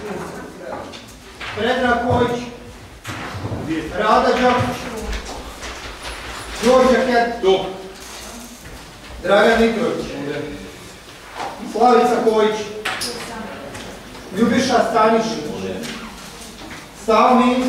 Predrag Kojić, Rada Đakić, Đorđe Ket, Dragan Mitrović, Slavica Kojić, Ljubiša Stanišić, Stavo Minić,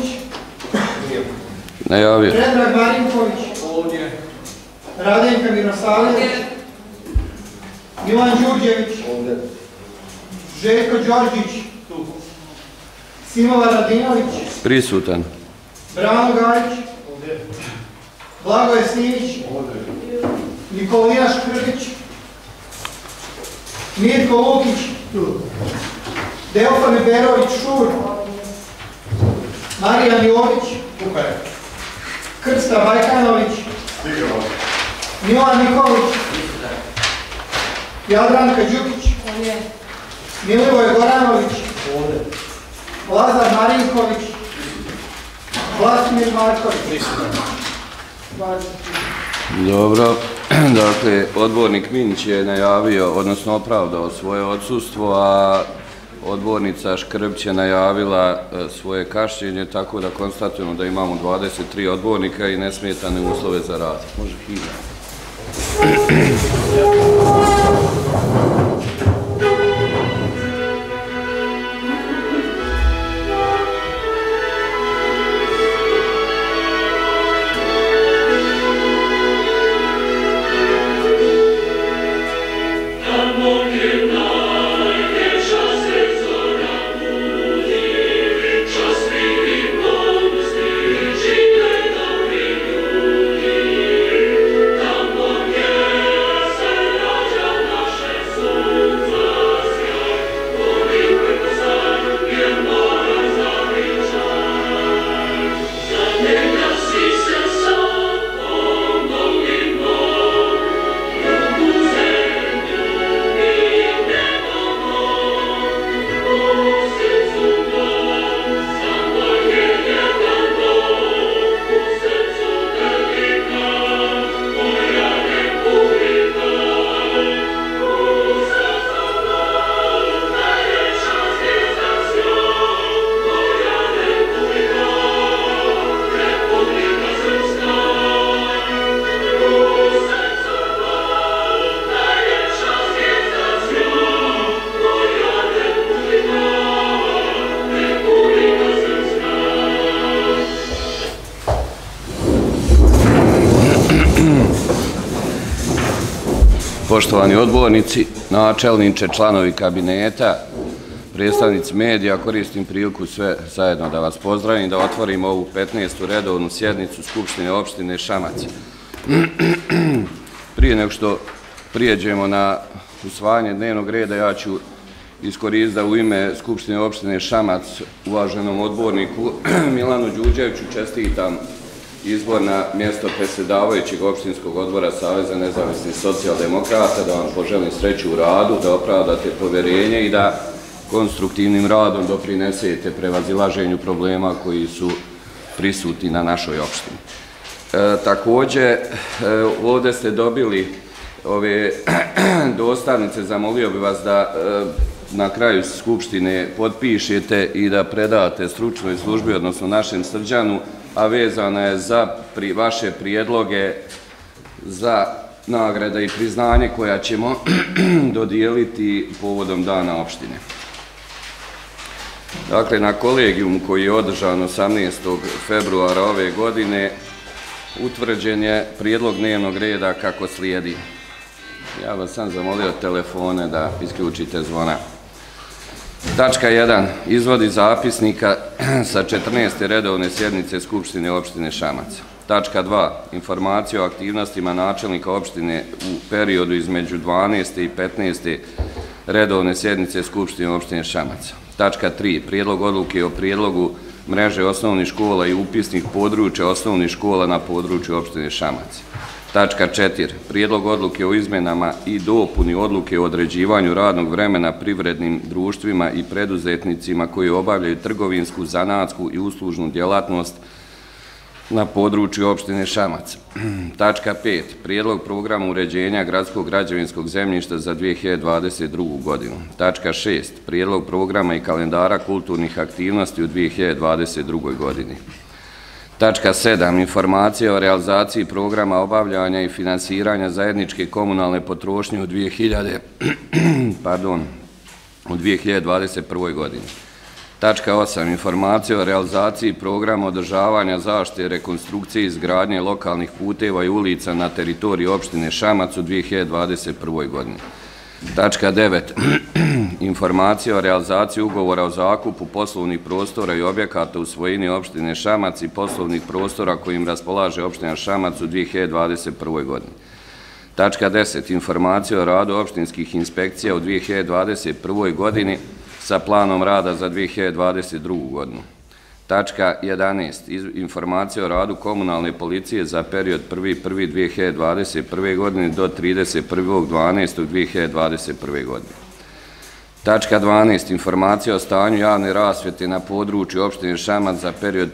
Predrag Marinković, Radenka Mirosavljević, Milan Đurđević, Željko Đorđić, Simova Radinović, prisutan, Brano Gajić, Blagoje Simić, Nikolina Škrbić, Mirko Lukić, Deofane Berović Šur, Marijan Jović, Krsta Bajkanović, Milan Nikolić, Jadranka Đukić, Milivoj Goranović, Lazar Marinković, Vladimir Marković. Dobro, dakle, odbornik Minić je najavio, odnosno opravdao svoje odsustvo, a odbornica Škrbić je najavila svoje kašnjenje, tako da konstatujemo da imamo 23 odbornika i nesmetane uslove za rad. Može hida. Poštovani odbornici, načelniče, članovi kabineta, predstavnici medija, koristim priliku sve zajedno da vas pozdravim i da otvorimo ovu 15. redovnu sjednicu Skupštine opštine Šamac. Prije nego što prijeđemo na usvajanje dnevnog reda, ja ću iskoristiti da u ime Skupštine opštine Šamac uvaženom odborniku Milanu Đurđeviću čestitam izbor na mjesto predsjedavajućeg opštinskog odbora Saveza nezavisnih socijaldemokrata, da vam poželim sreću u radu, da opravdate povjerenje i da konstruktivnim radom doprinesete prevazilaženju problema koji su prisutni na našoj opštini. Također, ovdje ste dobili ove dostavnice, zamolio bi vas da na kraju Skupštine potpišete i da predate stručnoj službi, odnosno našem Srđanu, a vezana je za vaše prijedloge za nagrade i priznanje koja ćemo dodijeliti povodom dana opštine. Dakle, na kolegijumu koji je održan 18. februara ove godine utvrđen je prijedlog dnevnog reda kako slijedi. Ja vas sam zamolio telefone da isključite zvona. Tačka 1. Izvodi zapisnika sa 14. redovne sjednice Skupštine opštine Šamac. Tačka 2. Informacija o aktivnostima načelnika opštine u periodu između 12. i 15. redovne sjednice Skupštine opštine Šamac. Tačka 3. Prijedlog odluke o prijedlogu mreže osnovnih škola i upisnih područja osnovnih škola na području opštine Šamac. Tačka 4. Prijedlog odluke o izmenama i dopuni odluke o određivanju radnog vremena privrednim društvima i preduzetnicima koji obavljaju trgovinsku, zanatsku i uslužnu djelatnost na području opštine Šamac. Tačka 5. Prijedlog programa uređenja gradskog građevinskog zemljišta za 2022. godinu. Tačka 6. Prijedlog programa i kalendara kulturnih aktivnosti u 2022. godini. Tačka 7. Informacija o realizaciji programa obavljanja i finansiranja zajedničke komunalne potrošnje u 2021. godini. Tačka 8. Informacija o realizaciji programa održavanja, zaštite, rekonstrukcije i izgradnje lokalnih puteva i ulica na teritoriji opštine Šamac u 2021. godini. Tačka 9. Informacija o realizaciji ugovora o zakupu poslovnih prostora i objekata u svojini opštine Šamac i poslovnih prostora kojim raspolaže opština Šamac u 2021. godini. Tačka 10. Informacija o radu opštinskih inspekcija u 2021. godini sa planom rada za 2022. godinu. Tačka 11. Informacija o radu komunalne policije za period 1.1.2021. godine do 31.12.2021. godine. Tačka 12. Informacija o stanju javne rasvjete na području opštine Šamac za period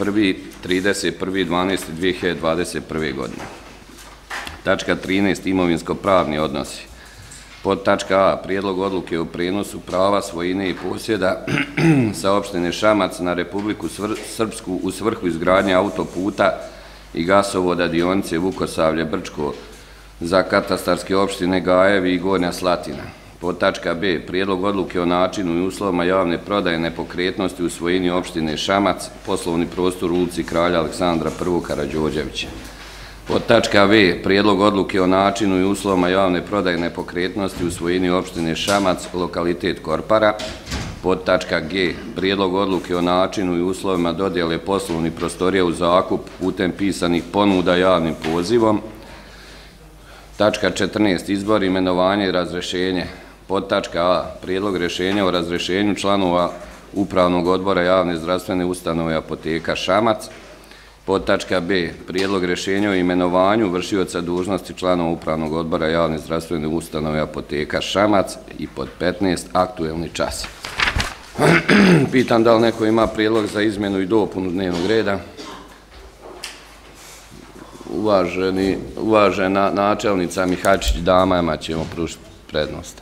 1.1.–31.12.2021. godine. Tačka 13. Imovinsko-pravni odnosi. Podtačka A. Prijedlog odluke o prenosu prava svojine i posjeda sa opštine Šamac na Republiku Srpsku u svrhu izgradnje autoputa i gasovoda dionice Vukosavlje-Brčko za katastarske opštine Gajevi i Gornja Slatina. Podtačka B. Prijedlog odluke o načinu i uslovima javne prodaje nepokretnosti u svojini opštine Šamac, poslovni prostor u ulici Kralja Aleksandra I. Karađorđevića. Podtačka V. Prijedlog odluke o načinu i uslovima javne prodaje nepokretnosti u svojini opštine Šamac, lokalitet Korpara. Podtačka G. Prijedlog odluke o načinu i uslovima dodjele poslovnih prostorija u zakup putem pisanih ponuda javnim pozivom. Tačka 14. Izbor, imenovanje i razrešenje. Podtačka A. Prijedlog rješenja o razrešenju članova Upravnog odbora javne zdravstvene ustanove Apoteka Šamac. Podtačka B. Prijedlog rješenja o imenovanju vršioca dužnosti članova Upravnog odbora javne zdravstvene ustanove Apoteka Šamac. I pod 15. Aktuelni čas. Pitam da li neko ima prijedlog za izmjenu i dopunu dnevnog reda. Uvažena načelnica Mihačić, damama ćemo pružiti prednost.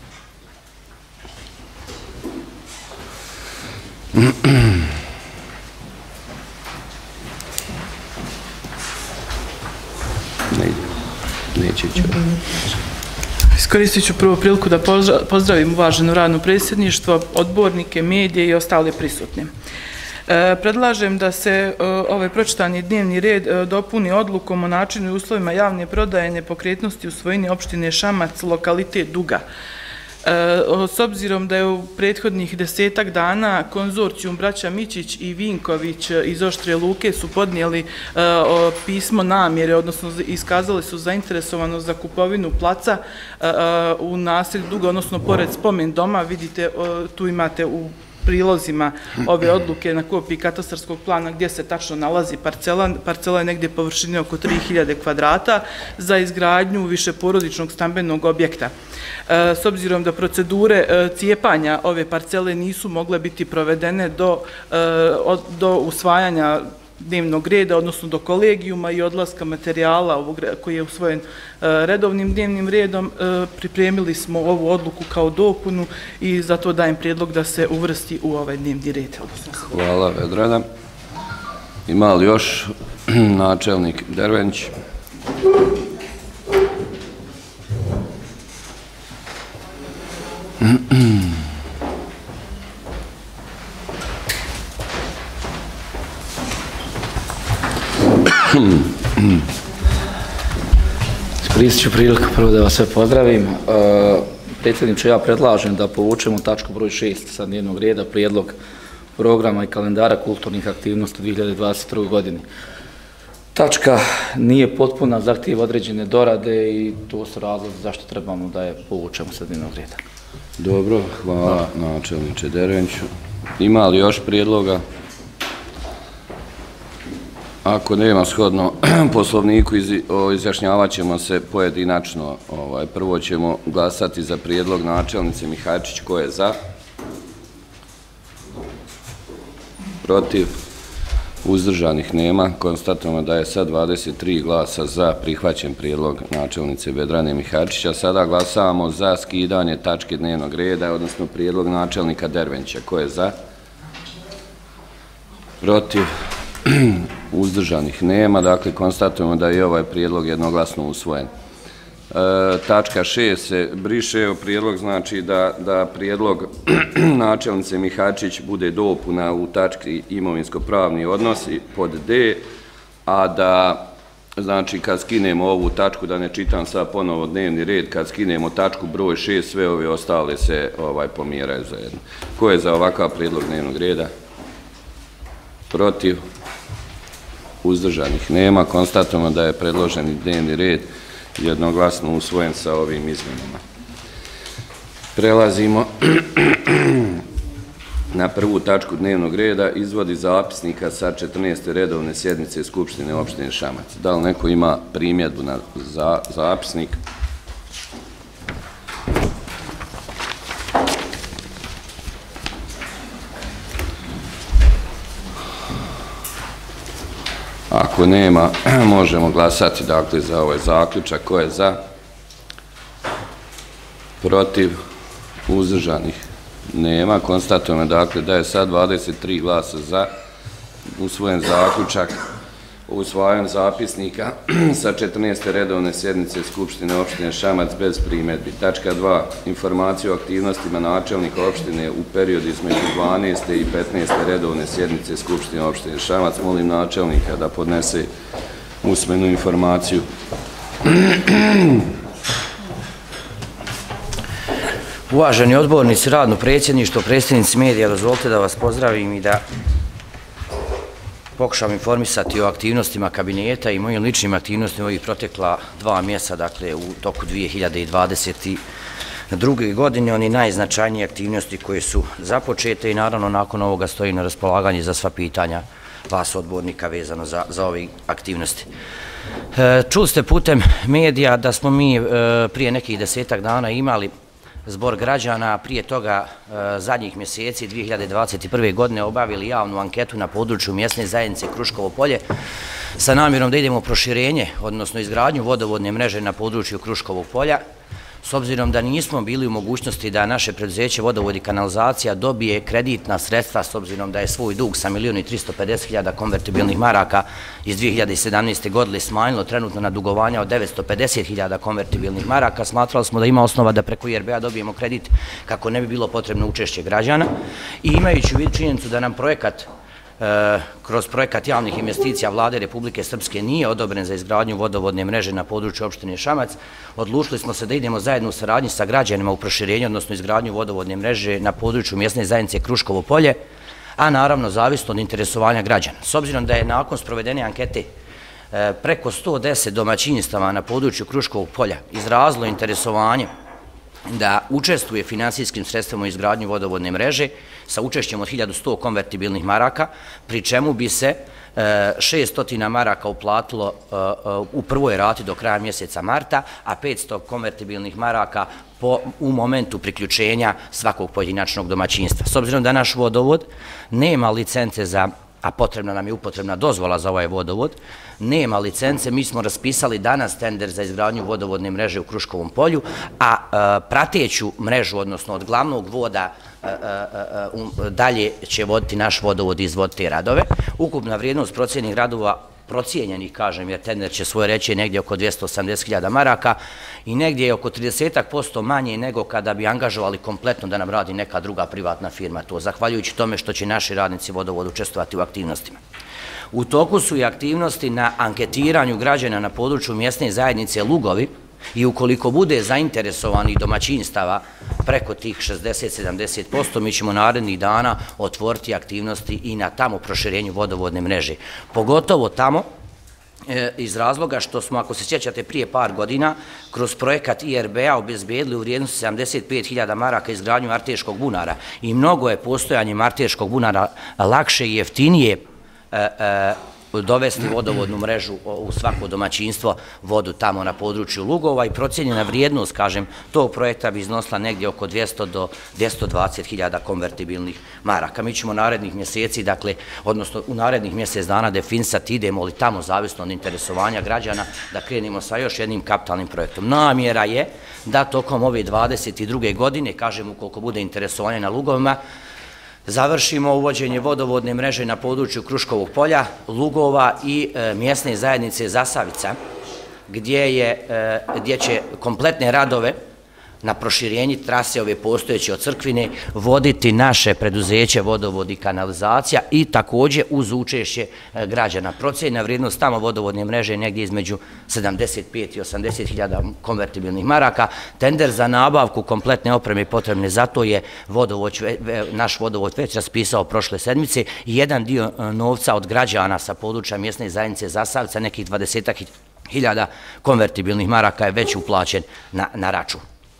Iskoristit ću prvu priliku da pozdravim uvaženo radno predsjedništvo, odbornike, medije i ostale prisutne. Predlažem da se ovaj pročitani dnevni red dopuni odlukom o načinu i uslovima javne prodaje nepokretnosti u svojini opštine Šamac, lokalitet Duga. S obzirom da je u prethodnih 10-ak dana konzorcijum braća Mićić i Vinković iz Oštre Luke su podnijeli pismo namjere, odnosno iskazali su zainteresovanost za kupovinu placa u naselju Duga, odnosno pored spomen doma. Vidite, tu imate u prilozima ove odluke na kopiji katastarskog plana gdje se tačno nalazi parcela. Parcela je negdje površine oko 3000 kvadrata za izgradnju višeporodičnog stambenog objekta. S obzirom da procedure cijepanja ove parcele nisu mogle biti provedene do usvajanja dnevnog reda, odnosno do kolegijuma i odlaska materijala koji je usvojen redovnim dnevnim redom, pripremili smo ovu odluku kao dopunu i zato dajem prijedlog da se uvrsti u ovaj dnevni red. Hvala, Vedrana. Ima li još načelnik Dervenć? Iskoristit ću priliku prvo da vas sve pozdravim. Predsjedniče, ja predlažem da povučemo tačku broj 6 sa dnevnog reda, prijedlog programa i kalendara kulturnih aktivnosti u 2022. godini. Tačka nije potpuna, zahtijeva određene dorade i to su razlozi zašto trebamo da je povučemo sa dnevnog reda. Dobro, hvala načelniče Dervenću. Ima li još prijedloga? Ako nema shodno poslovniku, izjašnjavat ćemo se pojedinačno. Prvo ćemo glasati za prijedlog načelnice Mihačić. Ko je za? Protiv? Uzdržanih nema. Konstatujemo da je sa 23 glasa za prihvaćen prijedlog načelnice Vedrane Mihačića. Sada glasavamo za skidanje tačke dnevnog reda, odnosno prijedlog načelnika Dervenća. Ko je za? Protiv? Uzdržanih nema. Dakle, konstatujemo da je ovaj prijedlog jednoglasno usvojen. Tačka 6 se briše. Prijedlog znači da prijedlog načelnice Mihačić bude dopuna u tački imovinsko-pravni odnosi pod D, a da, znači, kad skinemo ovu tačku, da ne čitam sad ponovo dnevni red, kad skinemo tačku broj 6, sve ove ostale se pomjeraju zajedno. Ko je za ovakav prijedlog dnevnog reda? Protiv? Uzdržanih nema. Konstatujemo da je predloženi dnevni red jednoglasno usvojen sa ovim izmjenama. Prelazimo na prvu tačku dnevnog reda, izvodi zapisnika sa 14. redovne sjednice Skupštine opštine Šamac. Da li neko ima primjedbu na zapisnik? Ako nema, možemo glasati, dakle, za ovaj zaključak. Ko je za? Protiv? Uzdržanih nema. Konstatujemo, dakle, da je sad 23 glasa za usvojen zaključak o usvajanju zapisnika sa 14. redovne sjednice Skupštine opštine Šamac bez primjedbi. Tačka 2. Informacija o aktivnostima načelnika opštine u periodu između 12. i 15. redovne sjednice Skupštine opštine Šamac. Molim načelnika da podnese usmenu informaciju. Uvaženi odbornici, radno predsjedništvo, predstavnici medija, dozvolite da vas pozdravim i da pokušam informisati o aktivnostima kabineta i mojim ličnim aktivnostima ovih protekla 2 mjeseca, dakle u toku 2022. godine, oni najznačajnije aktivnosti koje su započete i naravno nakon ovoga stoji na raspolaganju za sva pitanja vas odbornika vezano za ove aktivnosti. Čuli ste putem medija da smo mi prije nekih 10-ak dana imali zbor građana, prije toga zadnjih mjeseci 2021. godine obavili javnu anketu na području mjesne zajednice Kruškovo polje sa namjerom da idemo u proširenje, odnosno izgradnju vodovodne mreže na području Kruškovog polja, s obzirom da nismo bili u mogućnosti da naše preduzeće Vodovod i kanalizacija dobije kreditna sredstva, s obzirom da je svoj dug sa 1.350.000 konvertibilnih maraka iz 2017. godine smanjilo trenutno na dugovanja od 950.000 konvertibilnih maraka, smatrali smo da ima osnova da preko IRB-a dobijemo kredit kako ne bi bilo potrebno učešće građana i imajući u vidu činjenicu da nam kroz projekat javnih investicija Vlade Republike Srpske nije odobren za izgradnju vodovodne mreže na području opštine Šamac, odlučili smo se da idemo zajedno u saradnji sa građanima u proširenju, odnosno izgradnju vodovodne mreže na području mjesne zajednice Kruškovo polje, a naravno zavisno od interesovanja građana. S obzirom da je nakon sprovedene ankete preko 110 domaćinstava na području Kruškovog polja izrazilo interesovanje da učestvuje finansijskim sredstvima u izgradnju vodovodne mreže sa učešćem od 1100 konvertibilnih maraka, pri čemu bi se 600 maraka uplatilo u prvoj rati do kraja mjeseca marta, a 500 konvertibilnih maraka u momentu priključenja svakog pojedinačnog domaćinstva. S obzirom da naš vodovod nema licence a potrebna nam je upotrebna dozvola za ovaj vodovod, nema licence, mi smo raspisali danas tender za izgradnju vodovodne mreže u Kruškovom polju, a prateću mrežu, odnosno od glavnog voda, dalje će voditi naš vodovod i izvoditi radove. Ukupna vrijednost procijenjenih radova, procijenjenih, kažem, jer tender će svoje reći negdje oko 280.000 maraka i negdje je oko 30% manje nego kada bi angažovali kompletno da nam radi neka druga privatna firma to, zahvaljujući tome što će naši radnici vodovoda učestvovati u aktivnostima. U toku su i aktivnosti na anketiranju građana na području mjesne zajednice Lugovi i ukoliko bude zainteresovanih domaćinstava preko tih 60-70%, mi ćemo narednih dana otvoriti aktivnosti i na tamo proširenju vodovodne mreže. Pogotovo tamo iz razloga što smo, ako se sjećate, prije par godina kroz projekat IRB-a obezbedili u vrijednosti 75.000 maraka izgradnju arteškog bunara i mnogo je postojanjem arteškog bunara lakše i jeftinije dovesti vodovodnu mrežu u svako domaćinstvo, vodu tamo na području lugova i procijenjena vrijednost, kažem, tog projekta bi iznosila negdje oko 200 do 220.000 konvertibilnih maraka. Mi ćemo narednih mjeseci, dakle, odnosno u narednih mjesec dana definisati idemo li tamo, zavisno od interesovanja građana, da krenemo sa još jednim kapitalnim projektom. Namjera je da tokom ove 22. godine, kažem, ukoliko bude interesovanje na lugovima, završimo uvođenje vodovodne mreže na području Kruškovog polja, lugova i mjesne zajednice Zasavica, gdje će kompletne radove na proširenji trase ove postojeće od Crkvine voditi naše preduzeće Vodovod i kanalizacija i također uz učešće građana. Procjena vrijednost tamo vodovodne mreže je negdje između 75 i 80.000 konvertibilnih maraka. Tender za nabavku kompletne opreme potrebne, zato je naš vodovod već raspisao prošle sedmice i jedan dio novca od građana sa područja mjesne zajednice Zasavica, nekih 20.000 konvertibilnih maraka je već uplaćen na račun.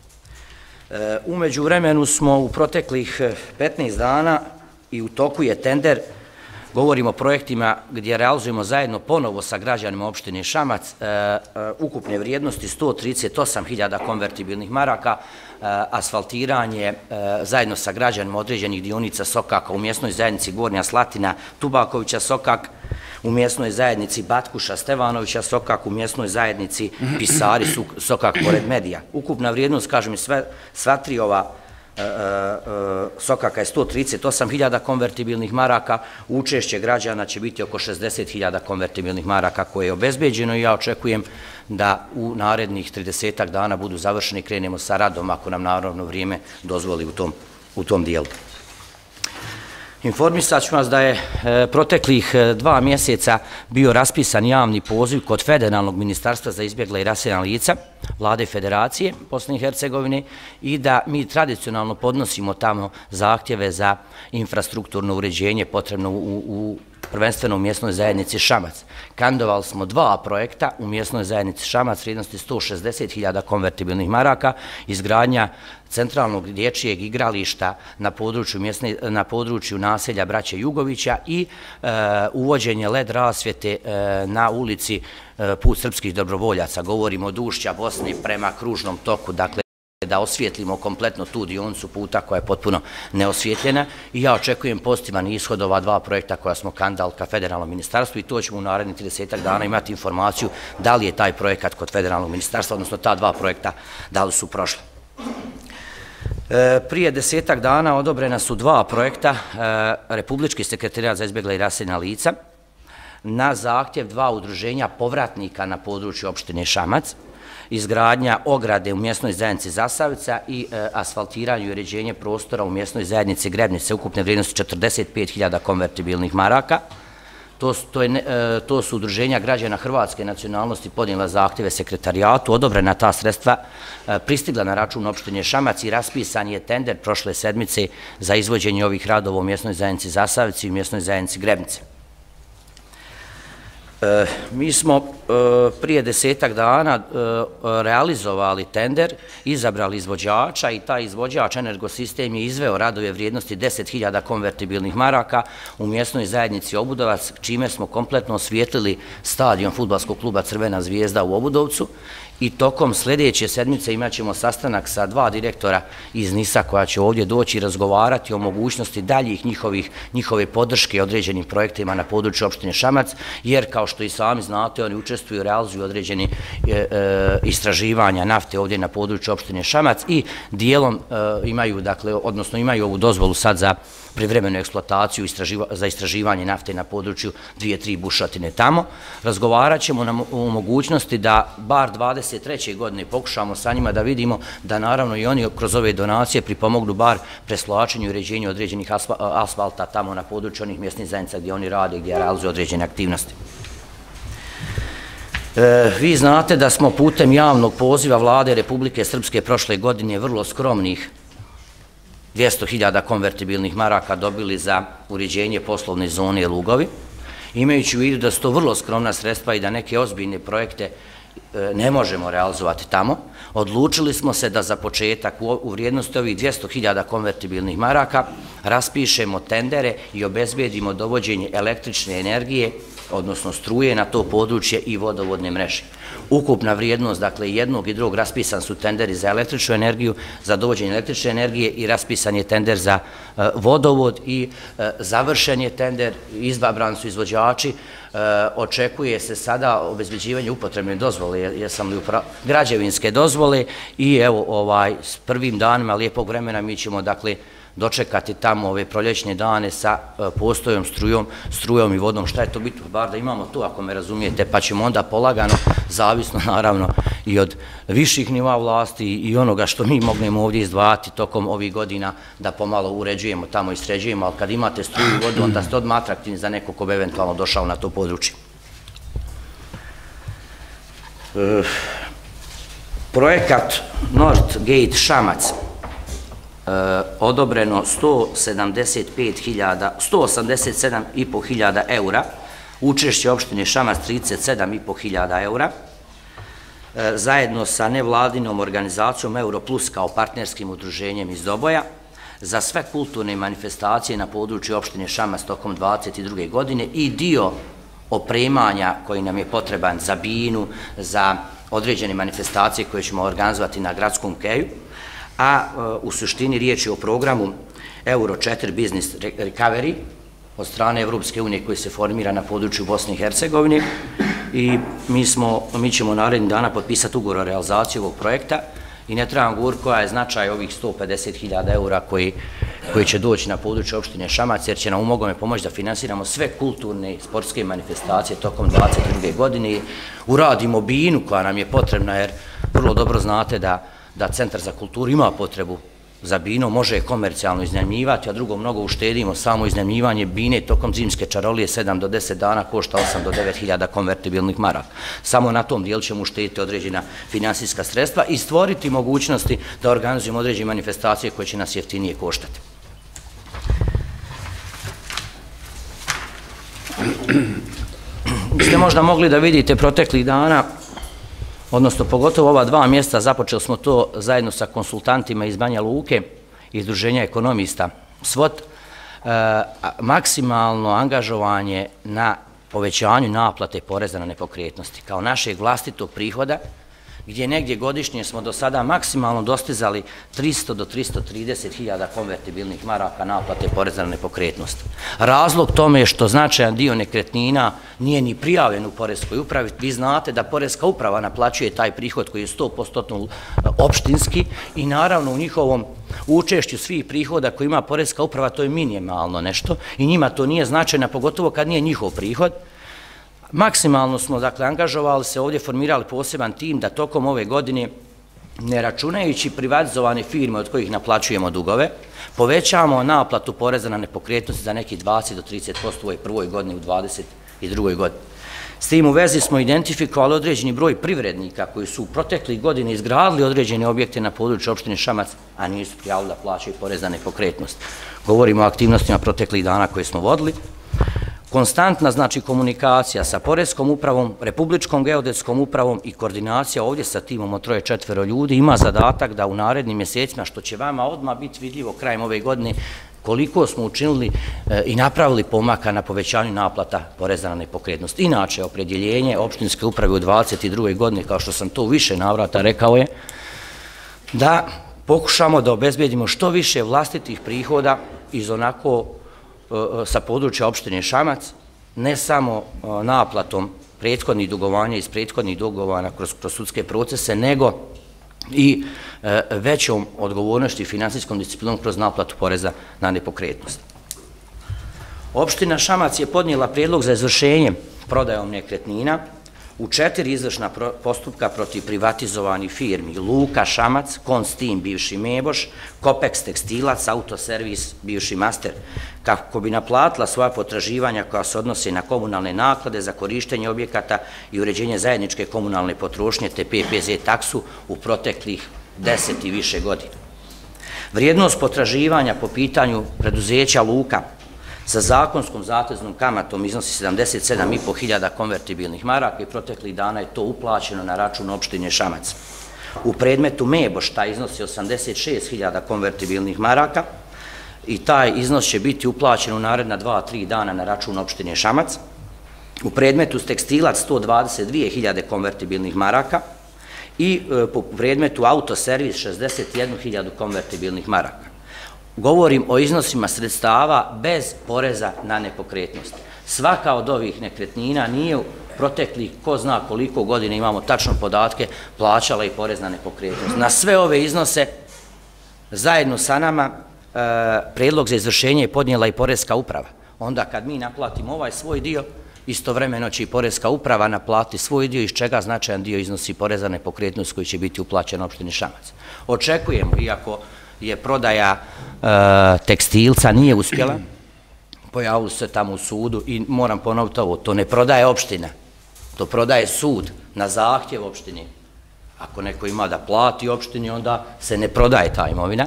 Umeđu vremenu smo u proteklih 15 dana i u toku je tender, govorimo o projektima gdje realizujemo zajedno ponovo sa građanima opštine Šamac, ukupne vrijednosti 138.000 konvertibilnih maraka, asfaltiranje zajedno sa građanima određenih dionica Sokaka u mjesnoj zajednici Gornja Slatina, Tubakovića Sokak, u mjesnoj zajednici Batkuša Stevanovića Sokak, u mjesnoj zajednici Pisari Sokak pored Medija. Ukupna vrijednost, kažem, sva tri ova Sokaka je 138.000 konvertibilnih maraka, učešće građana će biti oko 60.000 konvertibilnih maraka koje je obezbeđeno i ja očekujem da u narednih 30 dana budu završeni i krenemo sa radom ako nam naravno vrijeme dozvoli u tom dijelu. Informisat ću vas da je proteklih 2 mjeseca bio raspisan javni poziv kod Federalnog ministarstva za izbjegla i raseljena lica Vlade Federacije Bosne i Hercegovine i da mi tradicionalno podnosimo tamo zahtjeve za infrastrukturno uređenje potrebno prvenstveno u mjesnoj zajednici Šamac. Kandidovali smo 2 projekta u mjesnoj zajednici Šamac vrijednosti 160.000 konvertibilnih maraka, izgradnja centralnog dječjeg igrališta na području naselja Braće Jugovića i uvođenje LED rasvjete na ulici Put srpskih dobrovoljaca. Govorimo od ušća Bosne prema kružnom toku, dakle da osvijetlimo kompletno tu dionicu puta koja je potpuno neosvjetljena i ja očekujem pozitivan ishod ova 2 projekta koja smo kandidovali ka Federalnom ministarstvu i to ćemo u narednih 30 dana imati informaciju da li je taj projekat kod Federalnog ministarstva, odnosno ta 2 projekta da li su prošli. Prije 10 dana odobrena su 2 projekta Republički sekretarijat za izbjegla i raseljena lica na zahtjev 2 udruženja povratnika na području opštine Šamac, izgradnja ograde u mjesnoj zajednici Zasavica i asfaltiranje i uređenje prostora u mjesnoj zajednici Grebnice, ukupne vrijednosti 45.000 konvertibilnih maraka. To su udruženja građana hrvatske nacionalnosti podnijela zahtjeve sekretarijatu, odobrena ta sredstva, pristigla na račun opštine Šamac i raspisan je tender prošle sedmice za izvođenje ovih radova u mjesnoj zajednici Zasavici i u mjesnoj zajednici Grebnice. Mi smo prije 10 dana realizovali tender, izabrali izvođača i taj izvođač Energosistem je izveo radove vrijednosti 10.000 konvertibilnih maraka u mjesnoj zajednici Obudovac, čime smo kompletno osvijetlili stadion fudbalskog kluba Crvena zvijezda u Obudovcu i tokom sljedeće sedmice imat ćemo sastanak sa 2 direktora iz NIS-a koja će ovdje doći i razgovarati o mogućnosti daljih njihove podrške određenim projektima na području opštine Šamac, jer kao što i sami znate, oni učestvuju i realizuju određene istraživanja nafte ovdje na području opštine Šamac i dijelom imaju, dakle, odnosno imaju ovu dozvolu sad za privremenu eksploataciju za istraživanje nafte na području 2-3 bušotine tamo. Razgovarat ćemo o mogućnosti da bar 23. godine pokušamo sa njima da vidimo da naravno i oni kroz ove donacije pripomognu bar preslačenju i uređenju određenih asfalta tamo na području onih mjesnih zajednica gdje oni rade, gdje realizuju određene aktivnosti. Vi znate da smo putem javnog poziva Vlade Republike Srpske prošle godine vrlo skromnih 200.000 konvertibilnih maraka dobili za uređenje poslovne zone Lugovi, imajući u vidu da su to vrlo skromna sredstva i da neke ozbiljne projekte ne možemo realizovati tamo, odlučili smo se da za početak u vrijednosti ovih 200.000 konvertibilnih maraka raspišemo tendere i obezbedimo dovođenje električne energije odnosno struje na to područje i vodovodne mreže. Ukupna vrijednost, dakle, jednog i drugog raspisan su tenderi za električnu energiju, za dovođenje električne energije i raspisan je tender za vodovod i završen je tender, izabrani su izvođači, očekuje se sada obezbeđivanje upotrebne dozvole, građevinske dozvole i evo s prvim danima lijepog vremena mi ćemo, dakle, dočekati tamo ove proljećne dane sa postojom strujom i vodom. Šta je to bitno? Bar da imamo to, ako me razumijete, pa ćemo onda polagano, zavisno naravno i od viših nivoa vlasti i onoga što mi mognemo ovdje izdvajati tokom ovih godina da pomalo uređujemo tamo i sređujemo, ali kad imate struju i vodu, onda ste odmah atraktivni za neko ko bi eventualno došao na to područje. Projekat Nordgate Šamac, odobreno 187.500 eura, učešće opštine Šamac 37.500 eura, zajedno sa nevladinom organizacijom Europlus kao partnerskim udruženjem iz Doboja, za sve kulturne manifestacije na području opštine Šamac tokom 2022. godine i dio opremanja koji nam je potreban za binu, za određene manifestacije koje ćemo organizovati na gradskom keju, a u suštini riječ je o programu Euro 4 Business Recovery od strane Evropske unije koji se formira na području Bosne i Hercegovine i mi ćemo narednih dana potpisati ugovor o realizaciji ovog projekta i ne trebam govoriti koja je značaj ovih 150.000 eura koji će doći na području opštine Šamac, jer će nam u mnogome pomoći da finansiramo sve kulturne i sportske manifestacije tokom 2022. godine i uradimo binu koja nam je potrebna, jer vrlo dobro znate da Centar za kulturu ima potrebu za binu, može je komercijalno iznajmljivati, a drugo mnogo uštedimo, samo iznajmljivanje bine tokom zimske čarolije 7 do 10 dana košta 8 do 9.000 konvertibilnih maraka. Samo na tom dijelu ćemo uštediti određena finansijska sredstva i stvoriti mogućnosti da organizujemo određene manifestacije koje će nas jeftinije koštati. Ste možda mogli da vidite proteklih dana, odnosno pogotovo ova 2 mjeseca, započeli smo to zajedno sa konsultantima iz Banja Luke i Udruženja ekonomista SWOT, maksimalno angažovanje na povećanju naplate poreza na nepokretnosti kao našeg vlastitog prihoda, gdje negdje godišnje smo do sada maksimalno dostizali 300 do 330.000 konvertibilnih maraka naplate poreza na nepokretnost. Razlog tome je što značajan dio nekretnina nije ni prijavljen u poreskoj upravi. Vi znate da poreska uprava naplaćuje taj prihod koji je 100% opštinski i naravno u njihovom učešću svih prihoda koji ima poreska uprava to je minimalno nešto i njima to nije značajno, pogotovo kad nije njihov prihod. Maksimalno smo, dakle, angažovali se, ovdje formirali poseban tim da tokom ove godine, ne računajući privatizovane firme od kojih naplaćujemo dugove, povećamo naplatu poreza na nepokretnosti za neki 20 do 30% u ovoj prvoj godini, u 2022. godini. S tim u vezi smo identifikovali određeni broj privrednika koji su u proteklih godina izgradili određene objekte na području opštine Šamac, a nisu prijavili da plaćaju porez na nepokretnost. Govorimo o aktivnostima proteklih dana koje smo vodili. Konstantna, znači, komunikacija sa Poreskom upravom, Republičkom geodetskom upravom i koordinacija ovdje sa timom od 3-4 ljudi ima zadatak da u narednim mjesecima, što će vama odmah biti vidljivo krajem ove godine, koliko smo učinili i napravili pomaka na povećanju naplata poreza na nepokretnost. Inače, opredjeljenje opštinske uprave u 2022. godini, kao što sam to u više navrata rekao je, da pokušamo da obezbedimo što više vlastitih prihoda iz onako sa područja opštine Šamac, ne samo naplatom prethodnih dugovanja iz prethodnih dugovanja kroz sudske procese, nego i većom odgovornošću i finansijskom disciplinom kroz naplatu poreza na nepokretnost. Opština Šamac je podnijela prijedlog za izvršenje prodajom nekretnina u 4 izvršna postupka protiv privatizovanih firmi: Luka Šamac, Konstim, bivši Meboš, Kopeks Tekstilac, Autoservis, bivši Master, kako bi naplatila svoja potraživanja koja se odnose na komunalne naklade za korištenje objekata i uređenje zajedničke komunalne potrošnje te PPZ taksu u proteklih 10 i više godina. Vrijednost potraživanja po pitanju preduzeća Luka sa zakonskom zateznom kamatom iznosi 77.500 konvertibilnih maraka i proteklih dana je to uplaćeno na račun opštine Šamac. U predmetu Meboš taj iznosi 86.000 konvertibilnih maraka i taj iznos će biti uplaćen u naredna 2-3 dana na račun opštine Šamac. u predmetu tekstilac 122.000 konvertibilnih maraka i u predmetu autoservis 61.000 konvertibilnih maraka. Govorim o iznosima sredstava bez poreza na nepokretnost. Svaka od ovih nekretnina nije u proteklih ko zna koliko godina, imamo tačno podatke, plaćala i porez na nepokretnost. Na sve ove iznose zajedno sa nama predlog za izvršenje je podnijela i Poreska uprava. Onda kad mi naplatimo ovaj svoj dio, istovremeno će i Poreska uprava naplatiti svoj dio, iz čega značajan dio iznosi poreza na nepokretnost koji će biti uplaćen opštini Šamac. Očekujemo, iako je prodaja tekstilca nije uspjela, pojavili se tamo u sudu i moram ponoviti ovo, to ne prodaje opština, to prodaje sud na zahtjev opštine. Ako neko ima da plati opštini, onda se ne prodaje ta imovina.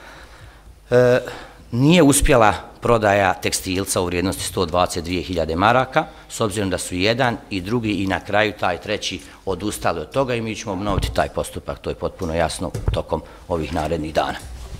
Nije uspjela prodaja tekstilca u vrijednosti 122.000 maraka, s obzirom da su jedan i drugi i na kraju taj treći odustali od toga i mi ćemo obnoviti taj postupak, to je potpuno jasno tokom ovih narednih dana.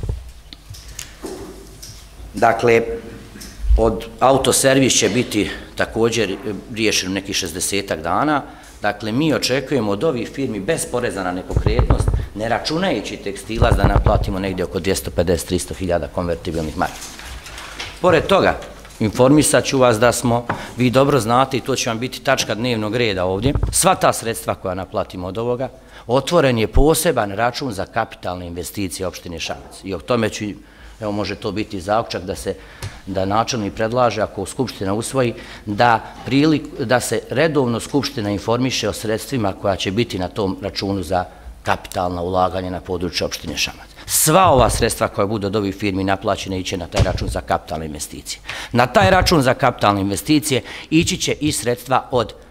Dakle, od autoservis će biti također riješen u nekih 60 dana. Dakle, mi očekujemo od ovih firmi bez poreza na nepokretnost, ne računajući tekstilac, da naplatimo negdje oko 250-300.000 konvertibilnih maraka. Pored toga, informisat ću vas da smo, vi dobro znate i to će vam biti tačka dnevnog reda ovdje, sva ta sredstva koja naplatimo od ovoga, otvoren je poseban račun za kapitalne investicije opštine Šamac. I o tome ću, evo može to biti zaključak da načelnik predlaže, ako Skupština usvoji, da se redovno Skupština informiše o sredstvima koja će biti na tom računu za kapitalna ulaganja na području opštine Šamac. Sva ova sredstva koja budu od ovih firmi naplaćene iće na taj račun za kapitalne investicije. Na taj račun za kapitalne investicije ići će i sredstva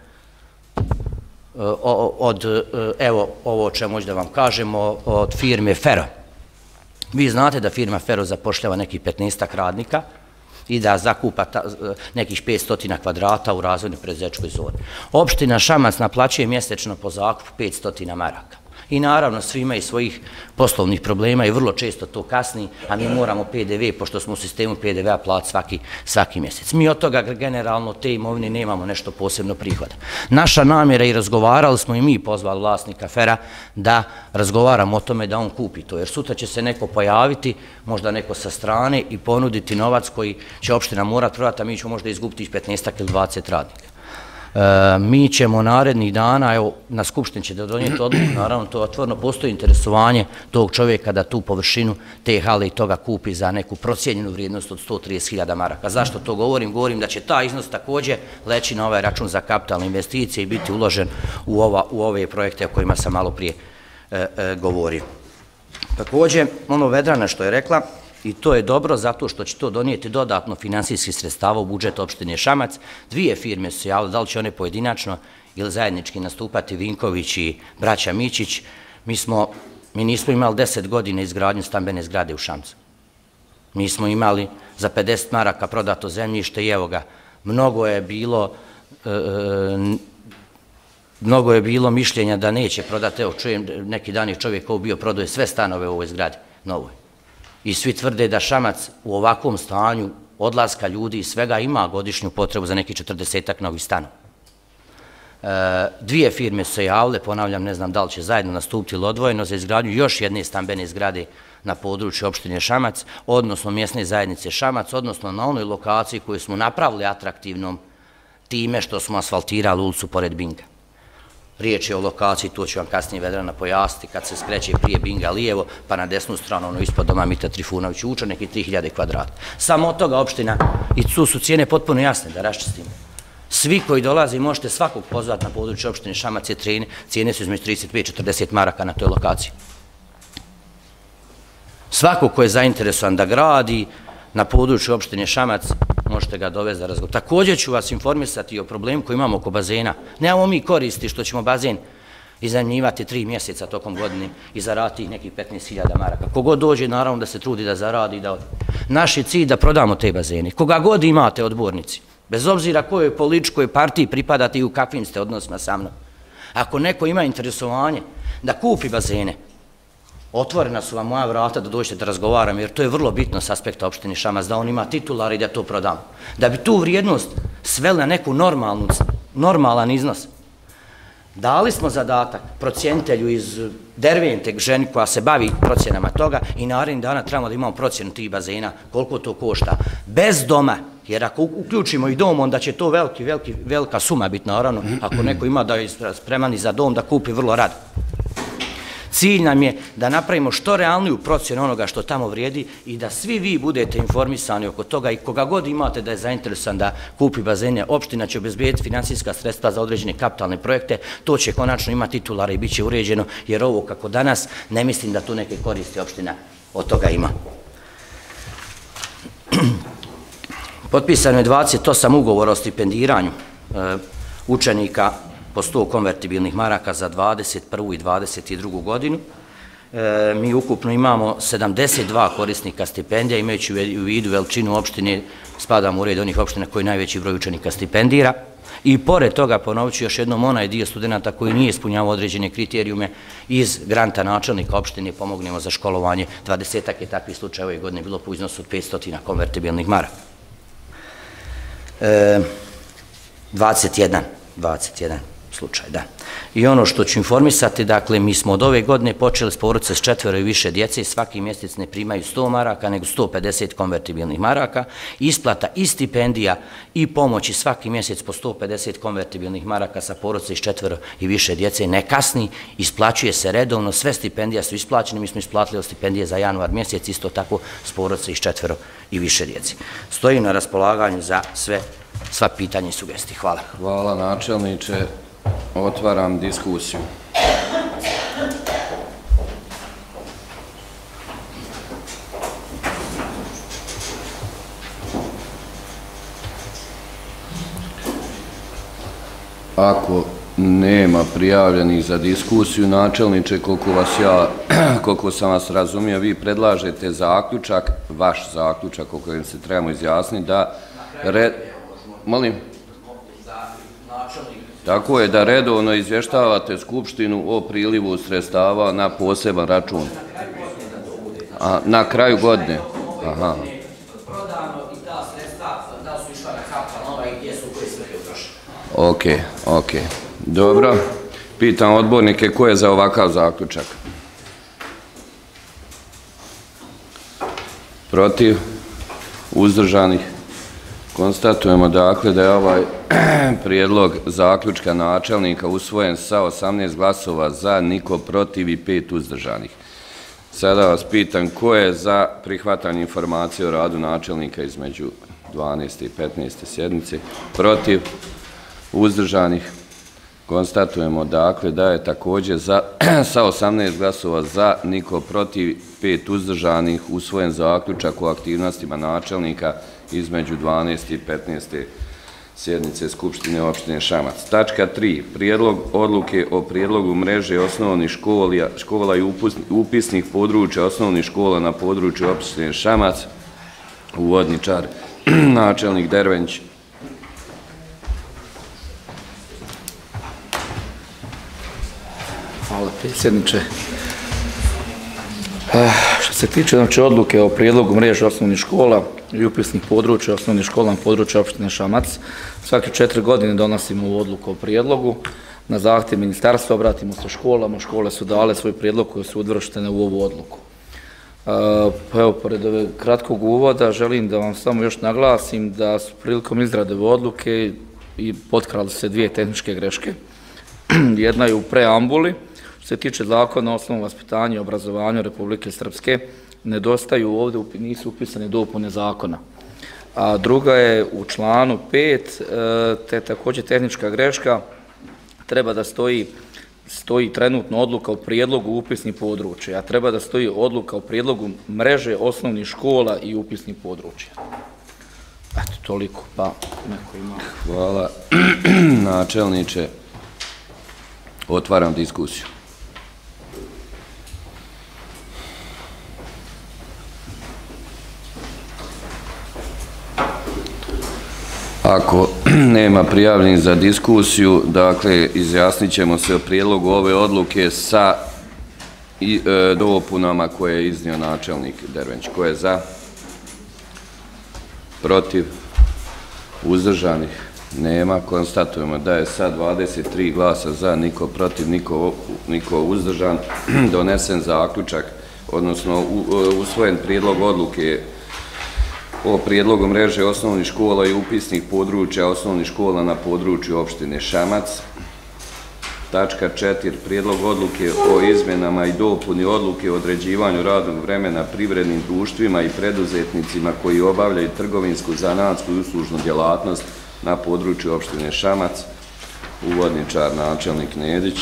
evo ovo čemu ću da vam kažemo, od firme Fero. Vi znate da firma Fero zapošljava nekih 15 radnika i da zakupa nekih 500 kvadrata u razvojnoj preduzetničkoj zoni. Opština Šamac naplaćuje mjesečno po zakupu 500 maraka. I naravno svi imaju svojih poslovnih problema i vrlo često to kasni, a mi moramo PDV, pošto smo u sistemu PDV-a platiti svaki mjesec. Mi od toga generalno te imovine nemamo nešto posebno prihoda. Naša namjera, i razgovarali smo i mi pozvali vlasnika Fera, da razgovaramo o tome da on kupi to, jer sutra će se neko pojaviti, možda neko sa strane i ponuditi novac koji će opština morati prodati, a mi ćemo možda izgubiti 15 ili 20 radnika. Mi ćemo narednih dana, evo na Skupštini će da donijeti odluku, naravno to otvoreno postoji interesovanje tog čovjeka da tu površinu te hale i toga kupi za neku procijenjenu vrijednost od 130.000 maraka. Zašto to govorim? Govorim da će taj iznos također leći na ovaj račun za kapitalne investicije i biti uložen u ove projekte o kojima sam malo prije govorio. Također, ono Vedrana što je rekla, i to je dobro zato što će to donijeti dodatno finansijskih sredstava u budžet opštine Šamac. Dvije firme su se javile, da li će one pojedinačno ili zajednički nastupati, Vinković i braća Mićić. Mi nismo imali 10 godina izgradnju stambene zgrade u Šamcu. Mi smo imali za 50 maraka prodato zemljište i evo ga, mnogo je bilo mišljenja da neće prodati. Evo, čujem, neki dan je čovjek koji bio prodaje sve stanove u ovoj zgradi, novoj. I svi tvrde da Šamac u ovakvom stanju odlaska ljudi i svega ima godišnju potrebu za neki 40-ak novih stanova. Dvije firme su se javile, ponavljam, ne znam da li će zajedno nastupiti ili odvojeno, za izgradnju još jedne stambene zgrade na području opštine Šamac, odnosno mjesne zajednice Šamac, odnosno na onoj lokaciji koju smo napravili atraktivnom time što smo asfaltirali ulicu pored Binga. Riječ je o lokaciji, to ću vam kasnije Vedrana pojasniti, kad se skreće prije Binga lijevo, pa na desnu stranu, ono ispod doma Mita Trifunović Uča, neki 3000 kvadrata. Samo od toga opština, i tu su cijene potpuno jasne, da raščistimo. Svi koji dolaze, možete svakog pozvati na području opštine Šamac, cijene su između 35-40 maraka na toj lokaciji. Svako ko je zainteresovan da gradi na području opštine Šamac, možete ga dovesti za razgovor. Također ću vas informisati o problemu koji imamo oko bazena. Nemamo mi koristi što ćemo bazen iznajmljivati 3 mjeseca tokom godine i zaraditi nekih 15.000 maraka. Kogod dođe, naravno da se trudi da zaradi i da ode. Naš je cilj da prodamo te bazene. Koga god imate odbornici, bez obzira kojoj političkoj partiji pripadate i u kakvim ste odnosima sa mnom. Ako neko ima interesovanje da kupi bazene, otvorena su vam moja vrata da dođete da razgovaram, jer to je vrlo bitno s aspekta opštine Šamac, da on ima titular i da to prodam. Da bi tu vrijednost sveli na neku normalnu normalan iznos. Dali smo zadatak procjenitelju iz Dervente, ženi koja se bavi procjenama toga i narednih dana trebamo da imamo procjenu tih bazena, koliko to košta. Bez doma, jer ako uključimo i dom, onda će to velika suma biti naravno, ako neko ima da je spreman i za dom da kupi vrlo rado. Cilj nam je da napravimo što realniju procjenu onoga što tamo vrijedi i da svi vi budete informisani oko toga i koga god imate da je zainteresovan da kupi bazene, opština će obezbijediti financijska sredstva za određene kapitalne projekte, to će konačno imati titulara i bit će uređeno, jer ovo kako danas ne mislim da tu neke koristi opština od toga ima. Potpisano je 28 ugovora o stipendiranju učenika po 100 konvertibilnih maraka za 21. i 22. godinu. Mi ukupno imamo 72 korisnika stipendija, imajući u vidu veličinu opštine, spadamo u red onih opština koji najveći broj učenika stipendira. I pored toga, ponovit ću još jednom, onaj dio studenta koji nije ispunjavao određene kriterijume iz granta načelnika opštine pomognemo za školovanje. 20-ak je takvih slučaja ove godine bilo po iznosu od 500 konvertibilnih maraka. 21 slučaj, da. I ono što ću informisati, dakle, mi smo od ove godine počeli s porodice s 4 i više djece, svaki mjesec ne primaju 100 maraka, nego 150 konvertibilnih maraka, isplata i stipendija i pomoći svaki mjesec po 150 konvertibilnih maraka sa porodice s 4 i više djece ne kasni, isplaćuje se redovno, sve stipendija su isplaćene, mi smo isplatili stipendije za januar mjesec, isto tako s porodice s 4 i više djece. Stojim na raspolaganju za sva pitanja i sugestije. Hvala. Hvala načelniče. Otvaram diskusiju. Ako nema prijavljenih za diskusiju, načelniče, koliko sam vas razumio, vi predlažete zaključak, vaš zaključak o kojem se trebamo izjasniti, da... Molim? Tako je, da redovno izvještavate Skupštinu o prilivu sredstava na poseban račun. Na kraju godine? Aha. Ok. Dobro. Pitam odbornike ko je za ovakav zaključak. Protiv? Uzdržanih? Konstatujemo dakle da je ovaj prijedlog zaključka načelnika usvojen sa 18 glasova za, niko protiv i 5 uzdržanih. Sada vas pitam ko je za prihvatanje informacije o radu načelnika između 12. i 15. sjednice, protiv, uzdržanih. Konstatujemo dakle da je također sa 18 glasova za, niko protiv, 5 uzdržanih usvojen zaključak o aktivnostima načelnika između 12. i 15. sjednice Skupštine opštine Šamac. Tačka 3. Prijedlog odluke o prijedlogu mreže osnovnih škola i upisnih područja osnovnih škola na području opštine Šamac. Uvodničar, načelnik Dervenć. Hvala predsjedniče. Što se tiče odluke o prijedlogu mreže osnovnih škola i upisnih područja osnovnih škola na području opštine Šamac, svake 4 godine donosimo ovu odluku o prijedlogu. Na zahtjev ministarstva obratimo se školama, škole su dale svoj prijedlog koji su uvrštene u ovu odluku. Evo, pored ove kratkog uvoda, želim da vam samo još naglasim da su prilikom izrade ove odluke i potkrali se 2 tehničke greške. Jedna je u preambuli, što se tiče zakona o osnovnom vaspitanju i obrazovanju Republike Srpske, nedostaju ovdje, nisu upisane dopune zakona. A druga je u članu 5, te također tehnička greška, treba da stoji trenutno odluka o prijedlogu upisnih područja, a treba da stoji odluka o prijedlogu mreže osnovnih škola i upisnih područja. Eto, toliko, pa neko ima. Hvala, načelniče. Otvaram diskusiju. Ako nema prijavljenih za diskusiju, dakle, izjasnit ćemo se o prijedlogu ove odluke sa dopunama koje je iznio načelnik Dervenć. Ko je za? Protiv? Uzdržanih? Nema. Konstatujemo da je sa 23 glasa za, niko protiv, niko uzdržan, donesen zaključak, odnosno usvojen prijedlog odluke o prijedlogu mreže osnovnih škola i upisnih područja osnovnih škola na području opštine Šamac. Tačka 4. Prijedlog odluke o izmjenama i dopuni odluke o određivanju radnog vremena privrednim društvima i preduzetnicima koji obavljaju trgovinsku, zanatsku i uslužnu djelatnost na području opštine Šamac. Uvodničar načelnik Nedić.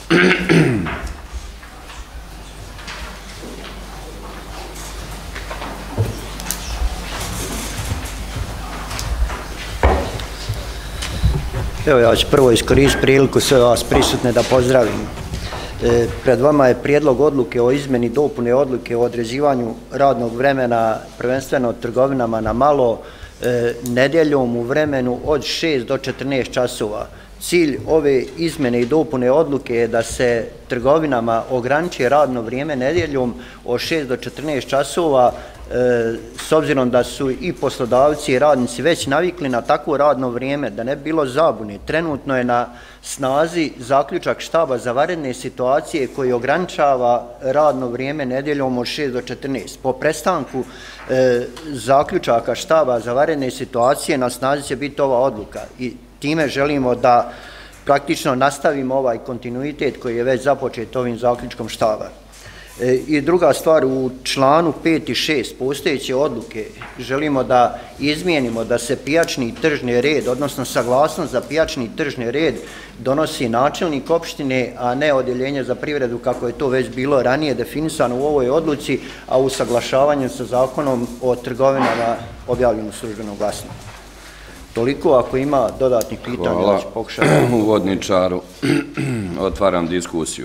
Evo, ja ću prvo iskoristiti priliku sve vas prisutne da pozdravim. Pred vama je prijedlog odluke o izmjeni dopune odluke o određivanju radnog vremena, prvenstveno trgovinama na malo, nedjeljom u vremenu od 6 do 14 časova. Cilj ove izmjene i dopune odluke je da se trgovinama ograniči radno vrijeme nedjeljom od 6 do 14 časova, s obzirom da su i poslodavci i radnici već navikli na takvo radno vrijeme, da ne bi bilo zabune. Trenutno je na snazi zaključak štaba za vanredne situacije koji ograničava radno vrijeme nedjeljom od 6 do 14. Po prestanku zaključaka štaba za vanredne situacije na snazi će biti ova odluka i time želimo da praktično nastavimo ovaj kontinuitet koji je već započet ovim zaključkom štaba. I druga stvar, u članu 5 i 6 postojeće odluke želimo da izmijenimo da se pijačni tržni red, odnosno saglasnost za pijačni tržni red donosi načelnik opštine, a ne odjeljenje za privredu kako je to već bilo ranije definisano u ovoj odluci, a u saglašavanju sa zakonom o trgovinama objavljeno u službenom glasniku. Toliko, ako ima dodatnih pitanja, ću pokušati. Hvala uvodničaru. Otvaram diskusiju.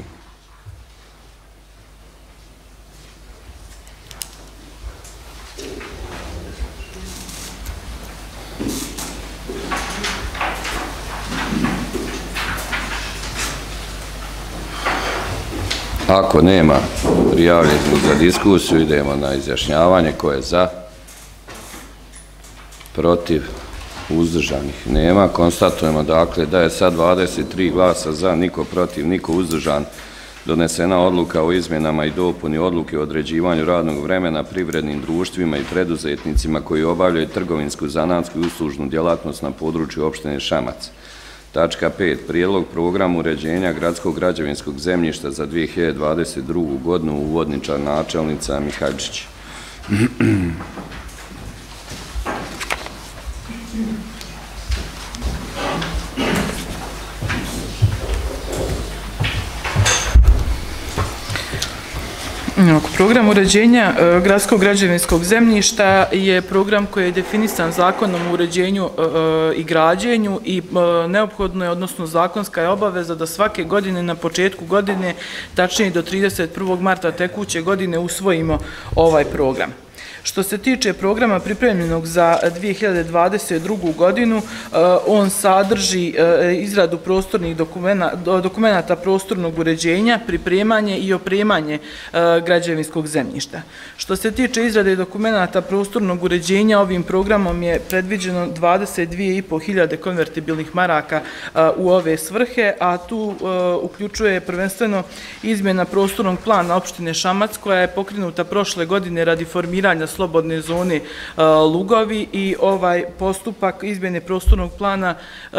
Ako nema prijavljenih za diskusiju, idemo na izjašnjavanje. Ko je za? Protiv? Uzdržanih nema. Konstatujemo dakle da je sa 23 glasa za, niko protiv, niko uzdržan donesena odluka o izmjenama i dopuni odluke o određivanju radnog vremena privrednim društvima i preduzetnicima koji obavljaju trgovinsku, zanatsku i uslužnu djelatnost na području opštine Šamac. Tačka 5. Prijedlog programa uređenja gradskog građevinskog zemljišta za 2022. godinu, uvodničar načelnica Mihajčić. Program uređenja gradskog građevinskog zemljišta je program koji je definisan zakonom o uređenju i građenju i neophodno je, odnosno zakonska je obaveza da svake godine na početku godine, tačnije do 31. marta tekuće godine, usvojimo ovaj program. Što se tiče programa pripremljenog za 2022. godinu, on sadrži izradu prostornih dokumenata prostornog uređenja, pripremanje i opremanje građevinskog zemljišta. Što se tiče izrade dokumenata prostornog uređenja, ovim programom je predviđeno 22.500 konvertibilnih maraka u ove svrhe, a tu uključuje prvenstveno izmjena prostornog plana opštine Šamac, koja je pokrenuta prošle godine radi formiranja slobodne zone Lugovi, i ovaj postupak izmjene prostornog plana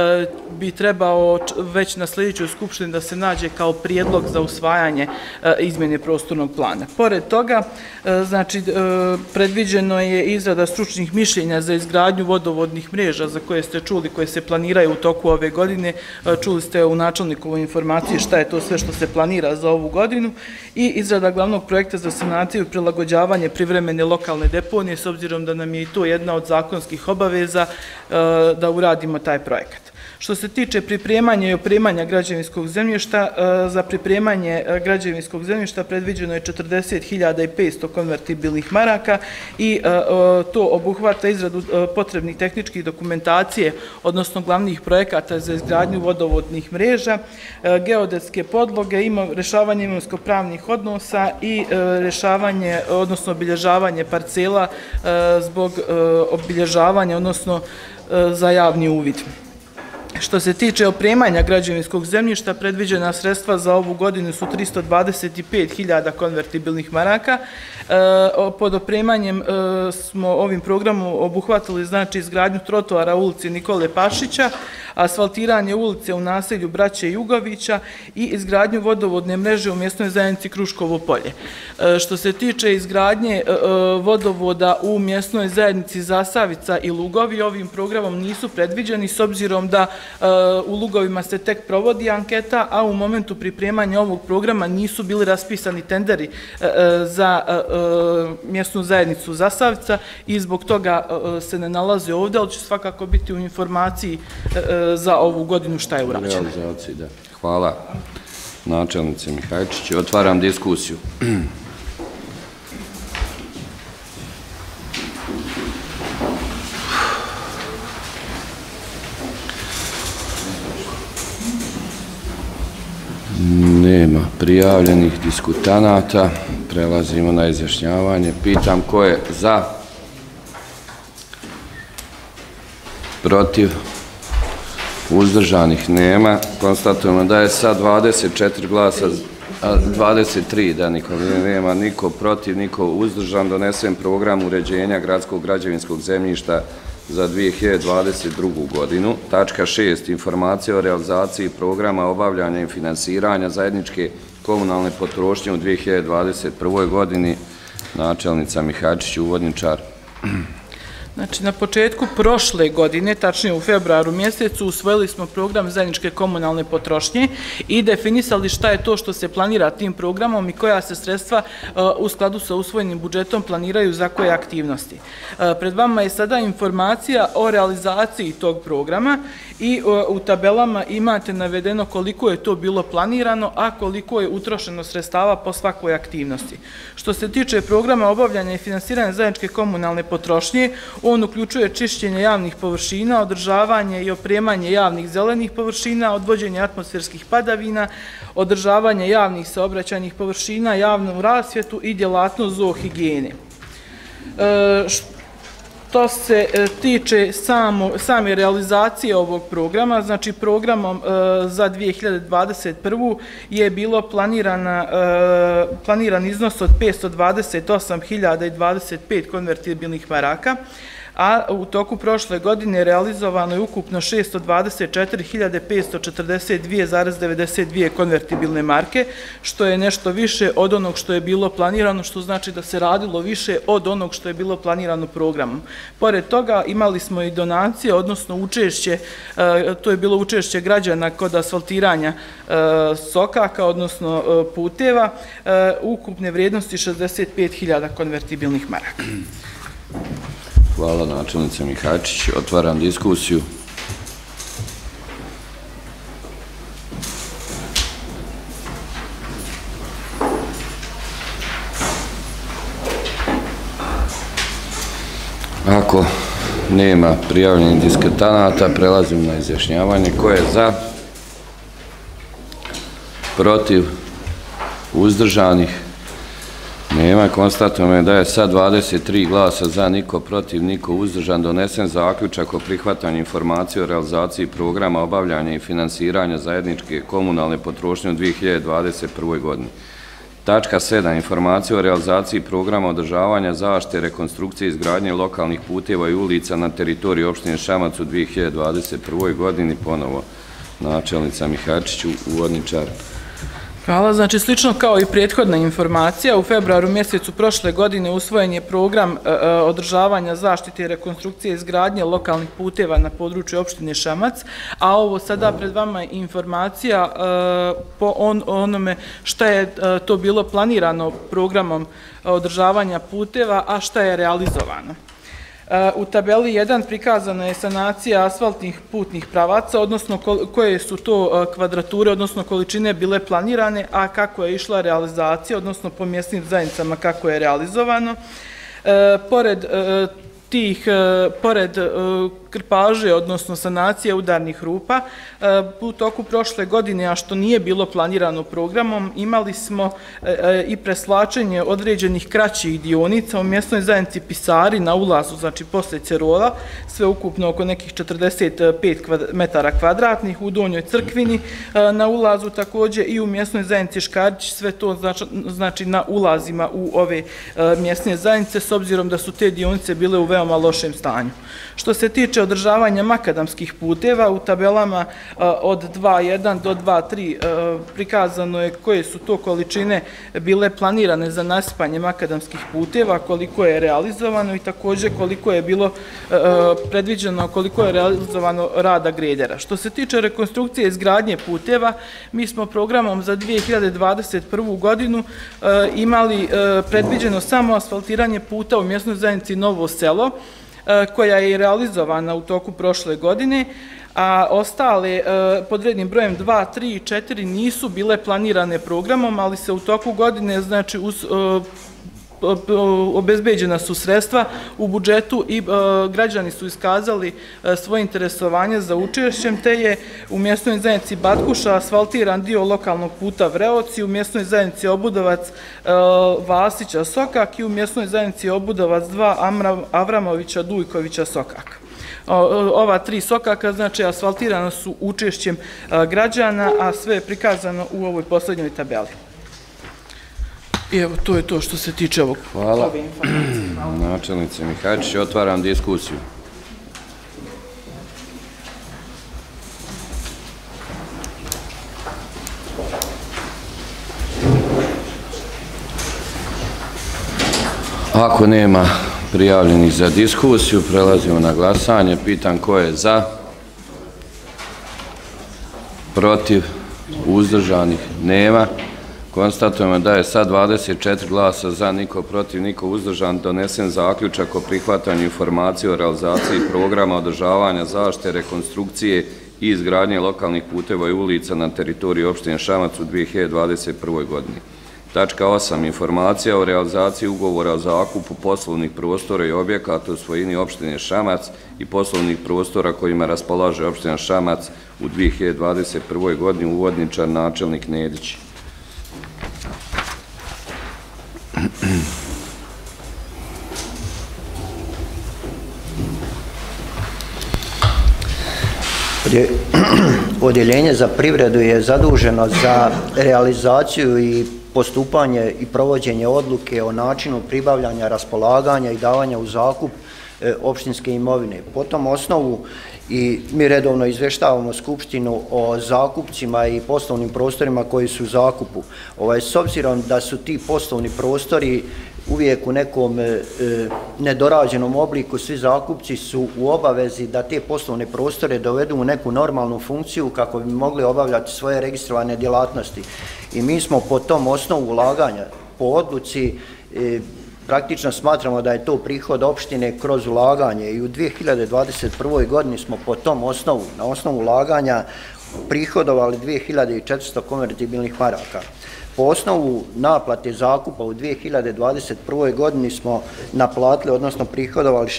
bi trebao već na sljedećoj skupštini da se nađe kao prijedlog za usvajanje izmjene prostornog plana. Pored toga, znači, predviđeno je izrada stručnih mišljenja za izgradnju vodovodnih mreža za koje ste čuli, koje se planiraju u toku ove godine. Čuli ste u načelnikovoj informaciji šta je to sve što se planira za ovu godinu, i izrada glavnog projekta za sanaciju i prilagođavanje privremene lokalne deponije, s obzirom da nam je i to jedna od zakonskih obaveza da uradimo taj projekat. Što se tiče pripremanja i opremanja građevinskog zemljišta, za pripremanje građevinskog zemljišta predviđeno je 40.500 konvertibilnih maraka i to obuhvata izradu potrebnih tehničkih dokumentacije, odnosno glavnih projekata za izgradnju vodovodnih mreža, geodetske podloge, rješavanje imovinsko-pravnih odnosa i rješavanje, odnosno obilježavanje parcela zbog obilježavanja, odnosno za javni uvid. Što se tiče opremanja građevinskog zemljišta, predviđena sredstva za ovu godinu su 325.000 konvertibilnih maraka. Pod opremanjem smo ovim programom obuhvatili znači izgradnju trotoara u ulici Nikole Pašića, asfaltiranje ulice u naselju Braće Jugovića i izgradnju vodovodne mreže u mjesnoj zajednici Kruškovo polje. Što se tiče izgradnje vodovoda u mjesnoj zajednici Zasavica i Lugovi, ovim programom nisu predviđeni s obzirom da u Lugovima se tek provodi anketa, a u momentu pripremanja ovog programa nisu bili raspisani tenderi za mjesnu zajednicu Zasavica i zbog toga se ne nalaze ovdje, ali će svakako biti u informaciji za ovu godinu šta je urađeno. Hvala načelnice Mihajčić. Otvaram diskusiju. Nema prijavljenih diskutanata. Prelazimo na izjašnjavanje. Pitam ko je za, protiv, uzdržanih nema. Konstatujemo da je sa 24 glasa, 23 da nema, niko protiv, niko uzdržan, donesen program uređenja gradskog građevinskog zemljišta za 2022. godinu. Tačka 6. Informacija o realizaciji programa obavljanja i finansiranja zajedničke komunalne potrošnje u 2021. godini. Načelnica Mihajčić, uvodničar. Znači, na početku prošle godine, tačnije u februaru mjesecu, usvojili smo program zajedničke komunalne potrošnje i definisali šta je to što se planira tim programom i koja se sredstva u skladu sa usvojenim budžetom planiraju za koje aktivnosti. Pred vama je sada informacija o realizaciji tog programa i u tabelama imate navedeno koliko je to bilo planirano, a koliko je utrošeno sredstava po svakoj aktivnosti. Što se tiče programa obavljanja i finansiranja zajedničke komunalne potrošnje, on uključuje čišćenje javnih površina, održavanje i opremanje javnih zelenih površina, odvođenje atmosferskih padavina, održavanje javnih saobraćajnih površina, javnu rasvjetu i djelatnost zoohigijene. Što se tiče same realizacije ovog programa, znači programom za 2021. je bilo planiran iznos od 528.025 konvertibilnih maraka, a u toku prošle godine realizovano je ukupno 624.542,92 konvertibilne marke, što je nešto više od onog što je bilo planirano, što znači da se radilo više od onog što je bilo planirano programom. Pored toga imali smo i donacije, odnosno učešće, to je bilo učešće građana kod asfaltiranja sokaka, odnosno puteva, ukupne vrijednosti 65.000 konvertibilnih maraka. Hvala načelnice Mihajčić. Otvaram diskusiju. Ako nema prijavljenih diskutanata, prelazimo na izjašnjavanje. Ko je za? Protiv? Uzdržanih? Nema. Konstatujemo da je sa 23 glasa za, niko protiv, niko uzdržan, donesen zaključak o prihvatanju informacije o realizaciji programa obavljanja i finansiranja zajedničke komunalne potrošnje u 2021. godini. Tačka 7. Informacija o realizaciji programa održavanja, zaštite, rekonstrukcije i izgradnje lokalnih puteva i ulica na teritoriji opštine Šamac u 2021. godini. Ponovo načelnica Mihajčić, uvodničar. Hvala. Znači, slično kao i prethodna informacija, u februaru mjesecu prošle godine usvojen je program održavanja, zaštite i rekonstrukcije izgradnje lokalnih puteva na području opštine Šamac, a ovo sada pred vama je informacija po onome šta je to bilo planirano programom održavanja puteva, a šta je realizovano. U tabeli 1 prikazana je sanacija asfaltnih putnih pravaca, odnosno koje su to kvadrature, odnosno količine bile planirane, a kako je išla realizacija, odnosno po mjesnim zajednicama kako je realizovano. Pored krpaže, odnosno sanacije udarnih rupa. U toku prošle godine, a što nije bilo planirano programom, imali smo i preslačenje određenih kraćih dionica u mjesnoj zajednici Pisari na ulazu, znači posle Cerola, sve ukupno oko nekih 45 metara kvadratnih, u Donjoj Crkvini na ulazu također i u mjesnoj zajednici Škarić, sve to znači na ulazima u ove mjesne zajednice, s obzirom da su te dionice bile u veoma lošem stanju. Što se tiče održavanja makadamskih puteva, u tabelama od 2.1 do 2.3 prikazano je koje su to količine bile planirane za nasipanje makadamskih puteva, koliko je realizovano i također koliko je bilo predviđeno, koliko je realizovano rada gredera. Što se tiče rekonstrukcije i izgradnje puteva, mi smo programom za 2021. godinu imali predviđeno samo asfaltiranje puta u mjesnoj zajednici Novo Selo, koja je realizovana u toku prošle godine, a ostale pod rednim brojem 2, 3 i 4 nisu bile planirane programom, ali se u toku godine, znači, obezbeđena su sredstva u budžetu i građani su iskazali svoje interesovanje za učešćem, te je u mjesnoj zajednici Batkuša asfaltiran dio lokalnog puta Vreoci, u mjesnoj zajednici Obudovac Vasića Sokak i u mjesnoj zajednici Obudovac 2 Avramovića Dujkovića Sokak. Ova 3 sokaka, znači, asfaltirano su učešćem građana, a sve je prikazano u ovoj posljednjoj tabeli. I evo, to je to što se tiče ove informacije. Hvala. Načelnice Mihajčić, otvaram diskusiju. Ako nema prijavljenih za diskusiju, prelazimo na glasanje. Pitam ko je za, protiv, uzdržanih, nema. Konstatujemo da je sa 24 glasa za, niko protiv, niko uzdržan, donesen zaključak o prihvatanju informacije o realizaciji programa održavanja, zaštite, rekonstrukcije i izgradnje lokalnih puteva i ulica na teritoriji opštine Šamac u 2021. godini. Tačka 8. Informacija o realizaciji ugovora o zakupu poslovnih prostora i objekata u svojini opštine Šamac i poslovnih prostora kojima raspolaže opština Šamac u 2021. godini, uvodničar načelnik Nedić. Odjeljenje za privredu je zaduženo za realizaciju i postupanje i provođenje odluke o načinu pribavljanja, raspolaganja i davanja u zakup opštinske imovine. Po tom osnovu i mi redovno izveštavamo Skupštinu o zakupcima i poslovnim prostorima koji su u zakupu. S obzirom da su ti poslovni prostori uvijek u nekom nedorađenom obliku, svi zakupci su u obavezi da te poslovne prostore dovedu u neku normalnu funkciju kako bi mogli obavljati svoje registrovane djelatnosti. I mi smo po tom osnovu ulaganja, po odluci, praktično smatramo da je to prihod opštine kroz ulaganje i u 2021. godini smo po tom osnovu, na osnovu ulaganja, prihodovali 2400 konvertibilnih maraka. Po osnovu naplate zakupa u 2021. godini smo naplatili, odnosno prihodovali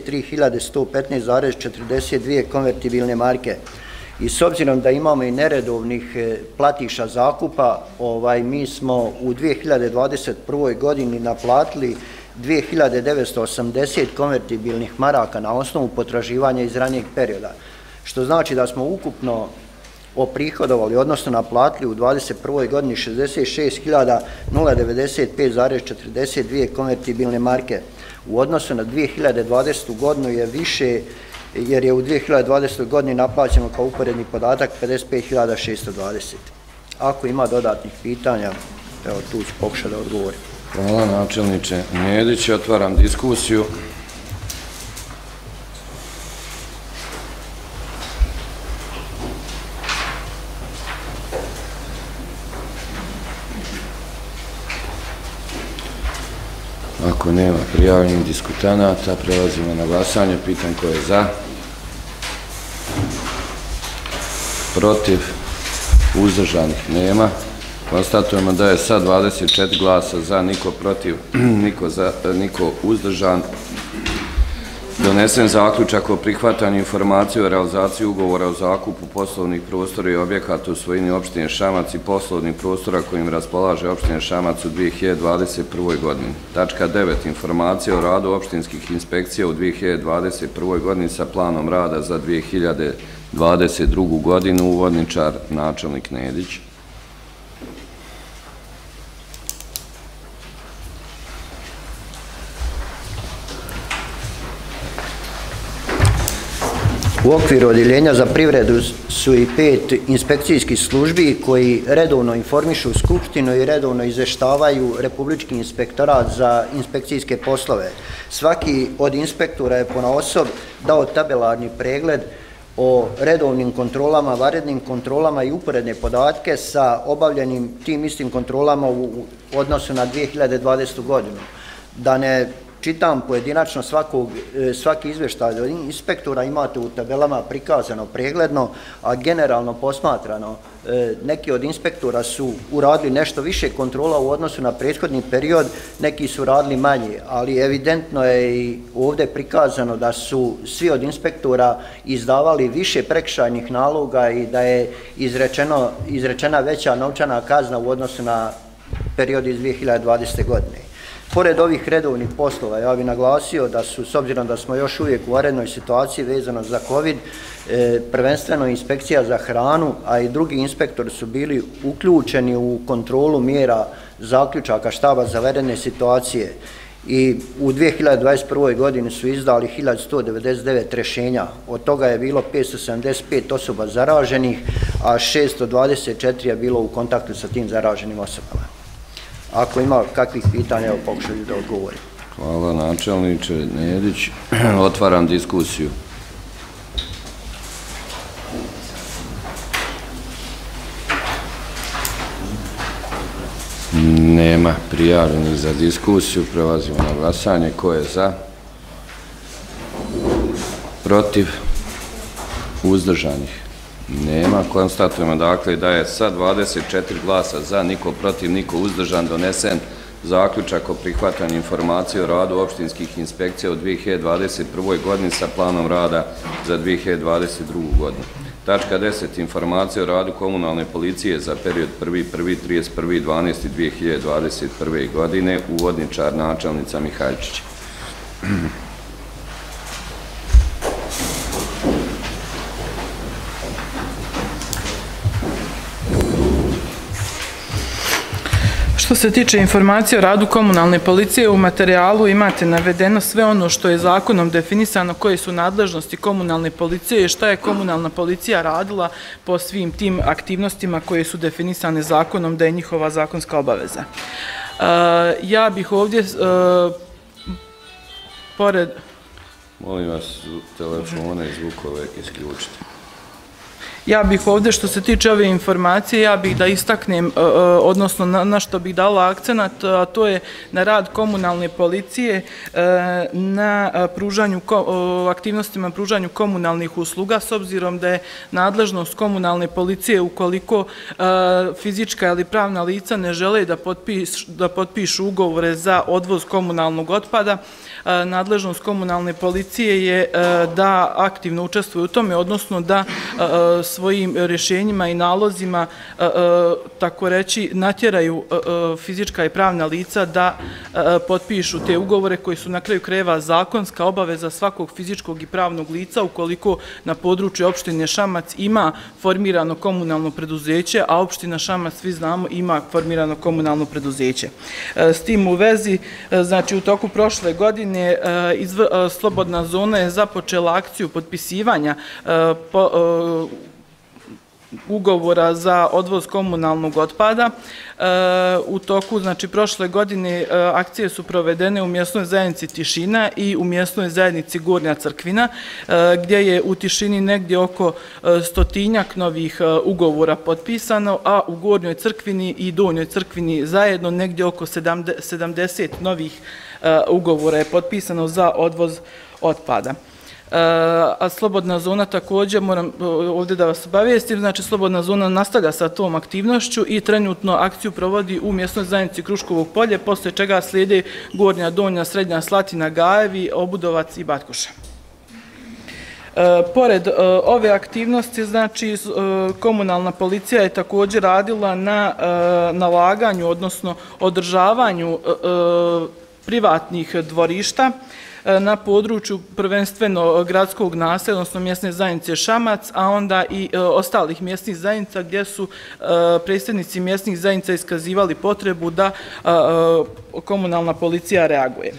63.115,42 konvertibilne marke. I s obzirom da imamo i neredovnih platiša zakupa, mi smo u 2021. godini naplatili 2980 konvertibilnih maraka na osnovu potraživanja iz ranijeg perioda. Što znači da smo ukupno oprihodovali, odnosno naplatili u 2021. godini 66.095,42 konvertibilne marke. U odnosu na 2020. godinu je više, jer je u 2020. godini naplaćeno kao uporedni podatak 55.620. Ako ima dodatnih pitanja, evo tu ću pokušati da odgovorim. Hvala načelniče Nedić, otvaram diskusiju. Ako nema prijavljenih diskutanata, prelazimo na glasanje. Pitam ko je za, protiv, uzdržanih nema. Konstatujemo da je sa 24 glasa za, niko protiv, niko uzdržan, donesen zaključak o prihvatanju informacije o realizaciji ugovora o zakupu poslovnih prostora i objekata u svojini opštine Šamac i poslovnih prostora kojim raspolaže opštine Šamac u 2021. godini. Tačka 9. Informacija o radu opštinskih inspekcija u 2021. godini sa planom rada za 2022. godinu. Uvodničar načelnik Nedić. U okviru odjeljenja za privredu su i 5 inspekcijskih službi koji redovno informišu Skupštinu i redovno izveštavaju Republički inspektorat za inspekcijske poslove. Svaki od inspektora je ponaosob dao tabelarni pregled o redovnim kontrolama, vanrednim kontrolama i uporedne podatke sa obavljenim tim istim kontrolama u odnosu na 2020. godinu. Da ne čitam pojedinačno svaki izveštaj od inspektora, imate u tabelama prikazano pregledno, a generalno posmatrano neki od inspektora su uradili nešto više kontrola u odnosu na prethodni period, neki su radili manje, ali evidentno je i ovdje prikazano da su svi od inspektora izdavali više prekršajnih naloga i da je izrečena veća novčana kazna u odnosu na period iz 2020. godine. Pored ovih redovnih poslova, ja bih naglasio da su, s obzirom da smo još uvijek u vanrednoj situaciji vezano za COVID, prvenstveno inspekcija za hranu, a i drugi inspektori su bili uključeni u kontrolu mjera zaključaka štaba za vanredne situacije i u 2021. godini su izdali 1199 rješenja, od toga je bilo 575 osoba zaraženih, a 624 je bilo u kontaktu sa tim zaraženim osobama. Ako ima kakvih pitanja, evo pokušaju da odgovorim. Hvala načelniče Nedić. Otvaram diskusiju. Nema prijavljenih za diskusiju. Prelazimo na glasanje. Ko je za? Protiv? Uzdržanih? Nema. Konstatujemo dakle da je sa 24 glasa za, niko protiv, niko uzdržan donesen zaključak o prihvatanju informacije o radu opštinskih inspekcija u 2021. godini sa planom rada za 2022. godinu. Tačka 10. Informacija o radu komunalne policije za period 1.1.31.12.2021. godine. Uvodničar načelnica Mihaljčić. Što se tiče informacije o radu komunalne policije, u materijalu imate navedeno sve ono što je zakonom definisano, koje su nadležnosti komunalne policije i šta je komunalna policija radila po svim tim aktivnostima koje su definisane zakonom da je njihova zakonska obaveza. Ja bih ovdje, pored... Molim vas, telefone i zvukove isključite. Ja bih ovdje, što se tiče ove informacije, ja bih da istaknem, odnosno na što bih dala akcenat, a to je na rad komunalne policije, na aktivnostima pružanju komunalnih usluga, s obzirom da je nadležnost komunalne policije ukoliko fizička ili pravna lica ne žele da potpišu ugovore za odvoz komunalnog otpada, nadležnost komunalne policije je da aktivno učestvuje u tome, odnosno da svojim rješenjima i nalozima, tako reći, natjeraju fizička i pravna lica da potpišu te ugovore koji su na kraju krajeva zakonska obaveza svakog fizičkog i pravnog lica ukoliko na području opštine Šamac ima formirano komunalno preduzeće, a opština Šamac, svi znamo, ima formirano komunalno preduzeće. S tim u vezi, znači u toku prošle godine Slobodna zona je započela akciju potpisivanja ugovora za odvoz komunalnog otpada. U toku, znači, prošle godine akcije su provedene u mjesnoj zajednici Tišina i u mjesnoj zajednici Gornja Crkvina, gdje je u Tišini negdje oko 100-tinjak novih ugovora potpisano, a u Gornjoj Crkvini i Donjoj Crkvini zajedno negdje oko 70 novih ugovora je potpisano za odvoz otpada. A Slobodna zona također, moram ovdje da vas obavijestim, znači Slobodna zona nastavlja sa tom aktivnošću i trenutno akciju provodi u mjesnoj zajednici Kruškovog polje, poslije čega slijede Gornja, Donja, Srednja Slatina, Gajevi, Obudovac i Batkuša. Pored ove aktivnosti, znači, komunalna policija je također radila na nalaganju, odnosno održavanju privatnih dvorišta na području prvenstveno gradskog naselja, odnosno mjesne zajednice Šamac, a onda i ostalih mjesnih zajednica gdje su predsjednici mjesnih zajednica iskazivali potrebu da komunalna policija reaguje.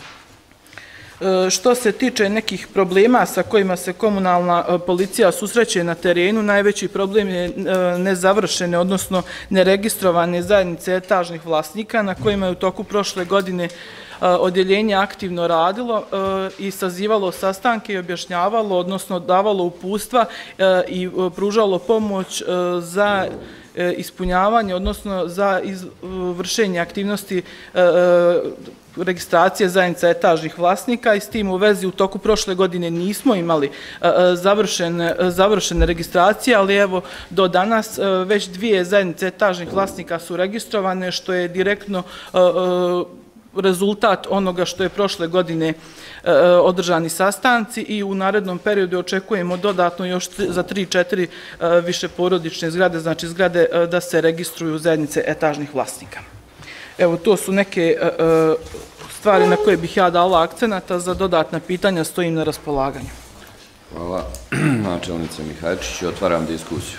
Što se tiče nekih problema sa kojima se komunalna policija susreće na terenu, najveći problem je nezavršene, odnosno neregistrovane zajednice etažnih vlasnika na kojima je u toku prošle godine odjeljenje aktivno radilo i sazivalo sastanke i objašnjavalo, odnosno davalo uputstva i pružalo pomoć za ispunjavanje, odnosno za vršenje aktivnosti registracije zajednica etažnih vlasnika i s tim u vezi u toku prošle godine nismo imali završene registracije, ali evo do danas već 2 zajednice etažnih vlasnika su registrovane, što je direktno rezultat onoga što je prošle godine održani sastanci i u narednom periodu očekujemo dodatno još za 3-4 više porodične zgrade, znači zgrade da se registruju zajednice etažnih vlasnika. Evo, to su neke stvari na koje bih ja dala akcenata, za dodatna pitanja stojim na raspolaganju. Hvala, načelnice Mihajčić, otvaram diskusiju.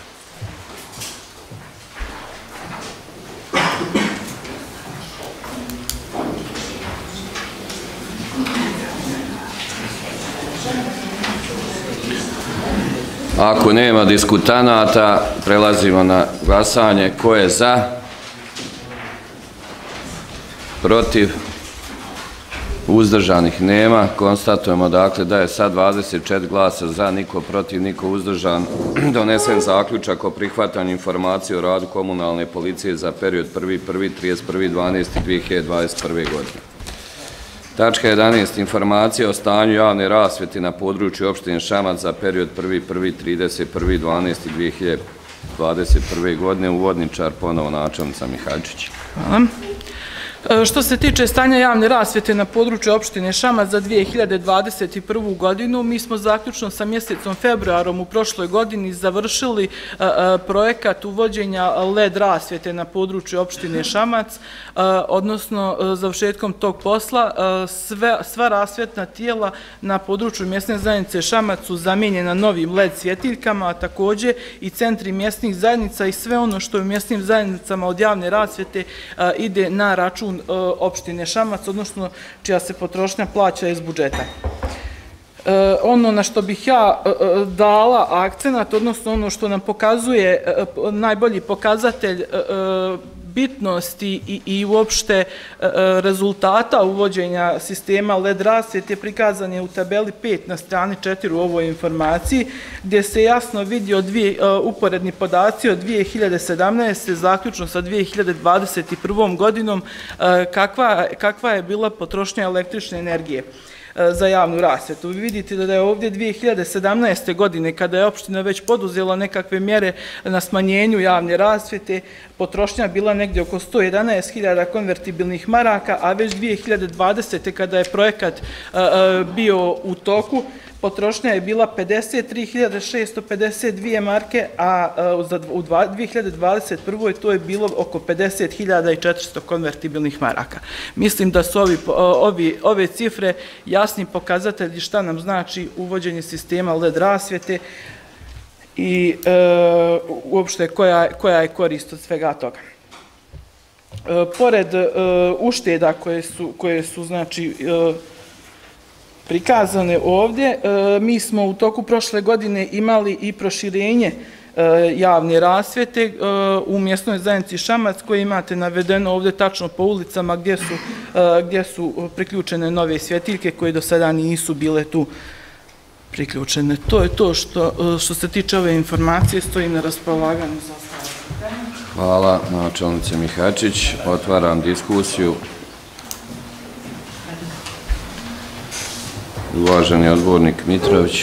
Ako nema diskutanata, prelazimo na glasanje. Ko je za? Protiv? Uzdržanih nema. Konstatujemo dakle da je sad 24 glasa za, niko protiv, niko uzdržan. Donesen zaključak o prihvatanju informacije o radu komunalne policije za period 1.1.–31.12.2021. godine. Tačka 11. Informacija o stanju javne rasvjete na području opštine Šamac za period 1.1.–31.12.2021. godine. Uvodničar ponovo načelnica Mihajčić. Hvala. Što se tiče stanja javne rasvjete na području opštine Šamac za 2021. godinu, mi smo zaključno sa mjesecom februarom u prošloj godini završili projekat uvođenja LED rasvjete na području opštine Šamac, odnosno završetkom tog posla sva rasvjetna tijela na području mjesne zajednice Šamac su zamijenjena novim LED svjetiljkama, a također i centri mjesnih zajednica i sve ono što je u mjesnim zajednicama od javne rasvjete ide na račun opštine Šamac, odnosno čija se potrošnja plaća iz budžeta. Ono na što bih ja dala akcenat, odnosno ono što nam pokazuje najbolji pokazatelj bitnosti i uopšte rezultata uvođenja sistema LED rasvjete prikazan je u tabeli 5 na strani 4 u ovoj informaciji, gdje se jasno vidi uporedni podaci od 2017. zaključno sa 2021. godinom kakva je bila potrošnja električne energije za javnu rasvjetu. Vi vidite da je ovdje 2017. godine, kada je opština već poduzela nekakve mjere na smanjenju javne rasvjete, potrošnja bila negdje oko 111.000 konvertibilnih maraka, a već 2020. kada je projekat bio u toku, potrošnja je bila 53.652 marke, a u 2021. to je bilo oko 50.400 konvertibilnih maraka. Mislim da su ove cifre jasni pokazatelji šta nam znači uvođenje sistema LED rasvjete i uopšte koja je korist od svega toga. Pored ušteda koje su znači prikazane ovdje, mi smo u toku prošle godine imali i proširenje javne rasvjete u mjesnoj zajednici Šamac, koje imate navedeno ovdje tačno po ulicama gdje su priključene nove svjetiljke koje do sada nisu bile tu priključene. To je to što se tiče ove informacije, stojim na raspolaganju za ostale pitanje. Hvala, načelnice Mihajčić. Otvaram diskusiju. Uvaženi odbornik Mitrović.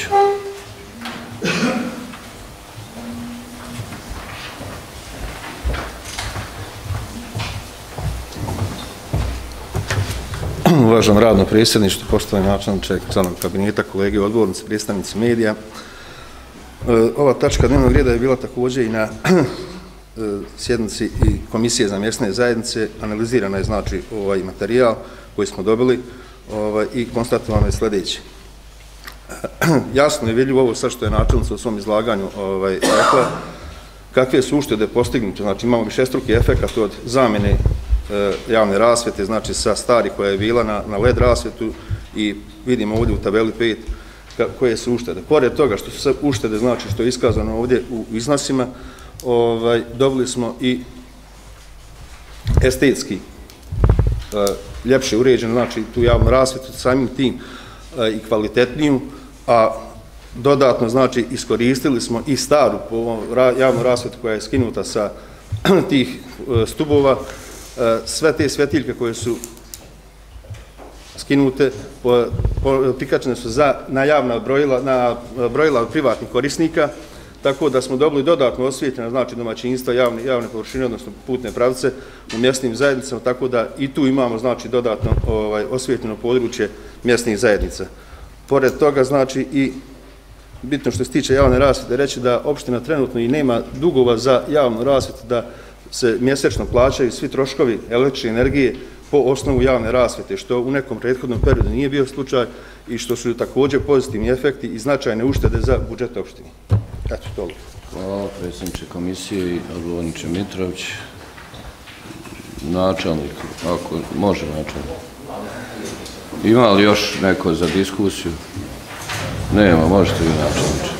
uvaženo radno predsjedništvo, poštovani načelniče, članovi kabineta, kolege, odbornici, predstavnici medija. Ova tačka dnevnog reda je bila također i na sjednici i Komisije za mjesne zajednice. Analizirana je znači ovaj materijal koji smo dobili i konstatovano je sljedeće. Jasno je vidljivo ovo sad što je načelnica u svom izlaganju rekla, kakve su uštede postignute. Znači imamo višestruki efekt od zamjene javne rasvjete, znači sa stari koja je bila na LED rasvjetu i vidimo ovdje u tabeli 5 koje su uštede. Pored toga što su sve uštede, znači što je iskazano ovdje u iznosima, dobili smo i estetski ljepše uređeno, znači tu javnu rasvjetu samim tim i kvalitetniju, a dodatno znači iskoristili smo i staru javnu rasvjetu koja je skinuta sa tih stubova. Sve te svjetiljke koje su skinute prikačene su na javna brojila privatnih korisnika, tako da smo dobili dodatno osvjetljena, znači domaćinstva, javne površine, odnosno putne pravce u mjesnim zajednicama, tako da i tu imamo znači dodatno osvjetljeno područje mjesnih zajednica. Pored toga, znači i bitno što se tiče javne rasvjete, reći da opština trenutno i nema dugova za javnu rasvjetu, da se mjesečno plaćaju svi troškovi električne energije po osnovu javne rasvjete, što u nekom prethodnom periodu nije bio slučaj i što su također pozitivni efekti i značajne uštede za budžet opštine. Eto, toliko. Hvala, predsjedniče komisije i odgovorniče Mitrović. Načelnik, ako može načelnik. Ima li još neko za diskusiju? Nema, možete vi načelniče.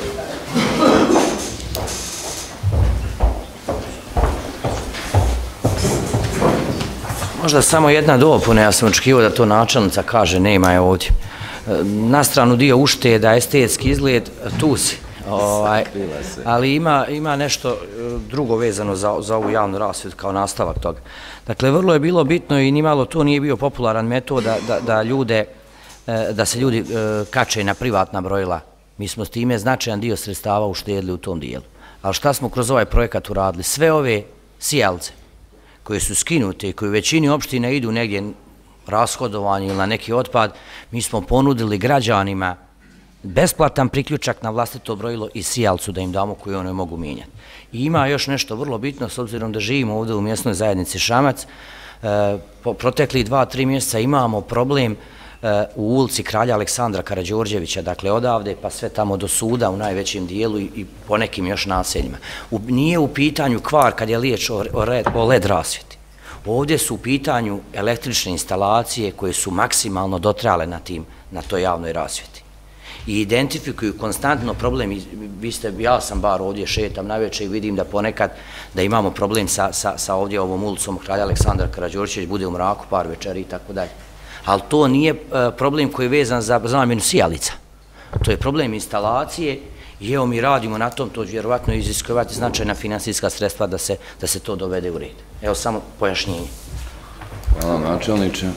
Možda samo jedna dopuna, ja sam očekivao da to načelnica kaže, nema je ovdje. Na stranu dio ušteda, estetski izgled, tu si. Ali ima nešto drugo vezano za ovu javnu rasvjetu kao nastavak toga. Dakle, vrlo je bilo bitno i nimalo to nije bio popularan metod da se ljudi kače na privatna brojila. Mi smo s time značajan dio sredstava uštedili u tom dijelu. Ali šta smo kroz ovaj projekat uradili? Sve ove sijalce koje su skinute i koje u većini opština idu negdje rashodovanje ili na neki otpad, mi smo ponudili građanima besplatan priključak na vlastito brojilo i sijalcu da im damo koju one mogu mijenjati. I ima još nešto vrlo bitno, s obzirom da živimo ovdje u mjesnoj zajednici Šamac, po proteklih 2-3 mjeseca imamo problem u ulici Kralja Aleksandra Karađorđevića, dakle odavde pa sve tamo do suda u najvećem dijelu i po nekim još naseljima. Nije u pitanju kvar kad je riječ o LED rasvjeti. Ovdje su u pitanju električne instalacije koje su maksimalno dotrajale na toj javnoj rasvjeti. I identifikuju konstantno problem, ja sam bar ovdje šetam najveće i vidim da ponekad da imamo problem sa ovdje ovom ulicom Kralja Aleksandra Karađorđević, bude u mraku par večeri i tako dalje. Ali to nije problem koji je vezan za zamjenu sijalica. To je problem instalacije i evo mi radimo na tom, to vjerovatno iziskovati značajna finansijska sredstva da se to dovede u red. Evo samo pojašnjenje. Hvala načelniče.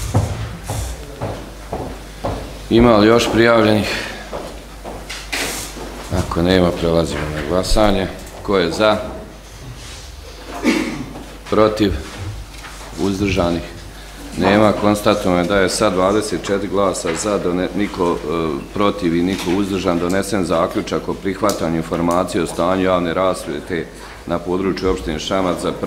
Ima li još prijavljenih? Ako nema, prelazimo na glasanje. Ko je za? Protiv? Uzdržanih? Nema. Konstatujem da je sad 24 glasa za, niko protiv i niko uzdržan, donesen zaključak o prihvatanju informacije o stanju javne rasvjete na području opštine Šamac za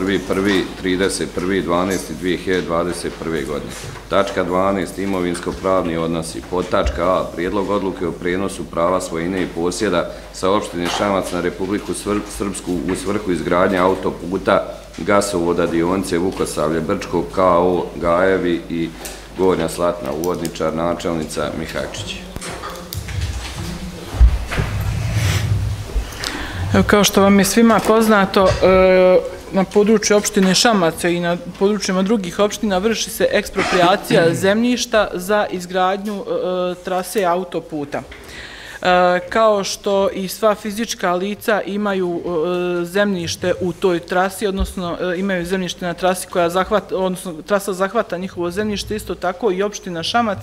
1.1.31.12.2021. godine. Tačka 12. Imovinsko-pravni odnosi. Podtačka A. Prijedlog odluke o prijenosu prava svojine i posjeda sa opštine Šamac na Republiku Srpsku u svrhu izgradnje autoputa, gasovoda, dionice Vukosavlje-Brčko, KO Gajevi i Gornja Slatna. Uvodničar, načelnica Mihajčić. Kao što vam je svima poznato, na području opštine Šamac i na područjima drugih opština vrši se eksproprijacija zemljišta za izgradnju trase autoputa. Kao što i sva fizička lica imaju zemljište u toj trasi, odnosno imaju zemljište na trasi koja zahvata, odnosno trasa zahvata njihovo zemljište, isto tako i opština Šamac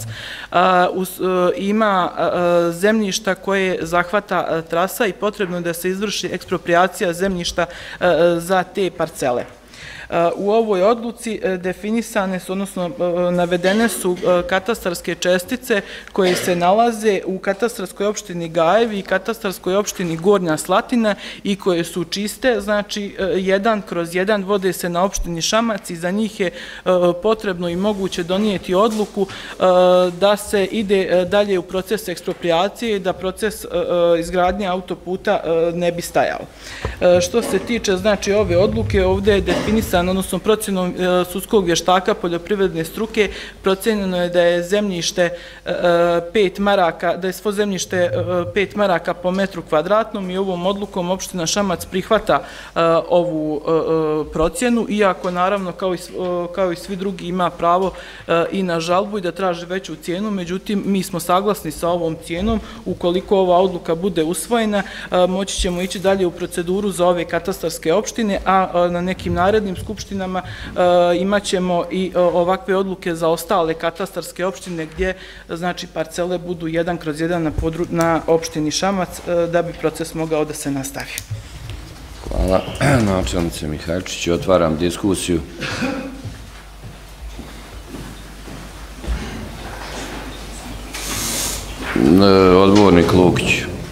ima zemljišta koje zahvata trasa i potrebno je da se izvrši eksproprijacija zemljišta za te parcele. U ovoj odluci definisane su, odnosno navedene su katastarske čestice koje se nalaze u katastarskoj opštini Gajevi i katastarskoj opštini Gornja Slatina i koje su čiste, znači 1/1 vode se na opštini Šamac i za njih je potrebno i moguće donijeti odluku da se ide dalje u proces ekspropriacije i da proces izgradnje autoputa ne bi stajao. Što se tiče znači ove odluke, ovdje je definisan, odnosno procjenom sudskog vještaka poljoprivredne struke procjenjeno je da je zemljište 5 maraka, da je svo zemljište 5 maraka po metru kvadratnom i ovom odlukom opština Šamac prihvata ovu procjenu, iako naravno kao i svi drugi ima pravo i na žalbu i da traži veću cijenu, međutim mi smo saglasni sa ovom cijenom. Ukoliko ova odluka bude usvojena, moći ćemo ići dalje u proceduru za ove katastarske opštine, a na nekim narednim skupštinama imat ćemo i ovakve odluke za ostale katastarske opštine gdje znači parcele budu 1/1 na opštini Šamac da bi proces mogao da se nastavi. Hvala načelnice Mihačić. Otvaram diskusiju. Odgovornik Lukić.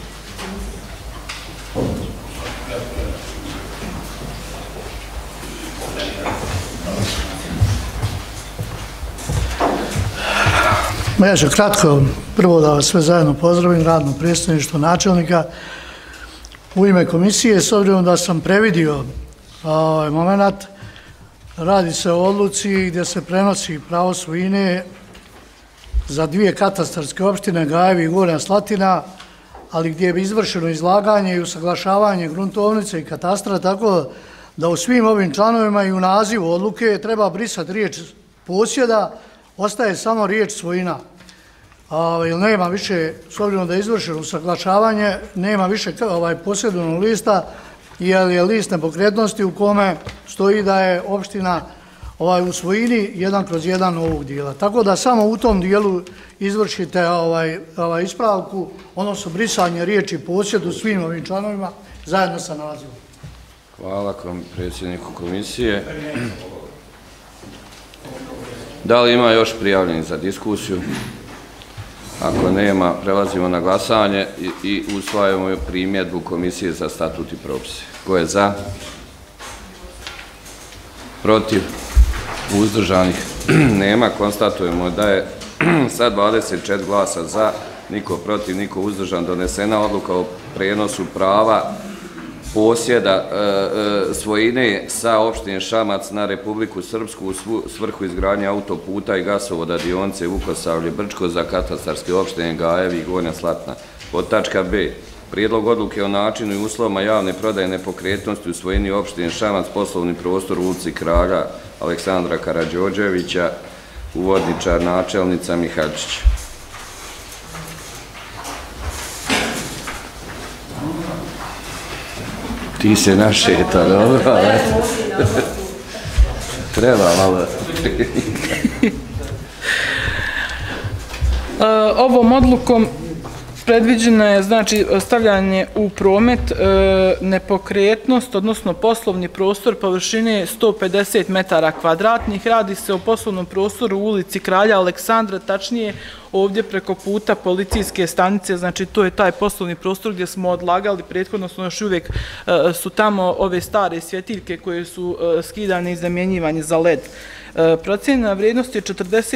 Ja ću kratko, prvo da vas sve zajedno pozdravim, radno predstavništvo načelnika u ime komisije, s obzirom da sam previdio ovaj moment. Radi se o odluci gdje se prenosi pravo svojine za 2 katastarske opštine, Gajevi i Gornja Slatina, ali gdje je izvršeno izlaganje i usaglašavanje gruntovnice i katastra, tako da u svim ovim članovima i u nazivu odluke treba brisati riječ posjeda, ostaje samo riječ svojina. Jer nema više, s obzirom da je izvršeno usaglašavanje, nema više posjedovnog lista, jer je list nepokretnosti u kome stoji da je opština u svojini 1/1 ovog dijela. Tako da samo u tom dijelu izvršite ispravku, odnosno brisanje riječi posjed u svim ovim članovima zajedno sa nazivom. Hvala predsjedniku komisije. Da li ima još prijavljenih za diskusiju? Ako nema, prelazimo na glasanje i usvajamo primjedbu Komisije za statut i propise. Ko je za? Protiv? Uzdržanih? Nema. Konstatujemo da je sa 24 glasa za, niko protiv, niko uzdržan, donesena odluka o prenosu prava posjeda svojine sa opštine Šamac na Republiku Srpsku u svrhu izgradnje autoputa i gasovoda dionice Vukosavlje-Brčko za katastarske opštine Gajevi i Gornja Slatina. Podtačka B. Prijedlog odluke o načinu i uslovima javne prodaje nepokretnosti u svojini opštine Šamac, poslovni prostor u ulici Kralja Aleksandra Karađorđevića, uvodničar načelnica Mihačić. Ti se našeta, dobro, treba malo. Ovom odlukom predviđeno je znači stavljanje u promet nepokretnost, odnosno poslovni prostor površine 150 metara kvadratnih. Radi se o poslovnom prostoru u ulici Kralja Aleksandra, tačnije ovdje preko puta policijske stanice, znači to je taj poslovni prostor gdje smo odlagali prethodno, još uvijek su tamo ove stare svjetiljke koje su skidane i zamjenjivanje za LED. Procijenjena vrijednost je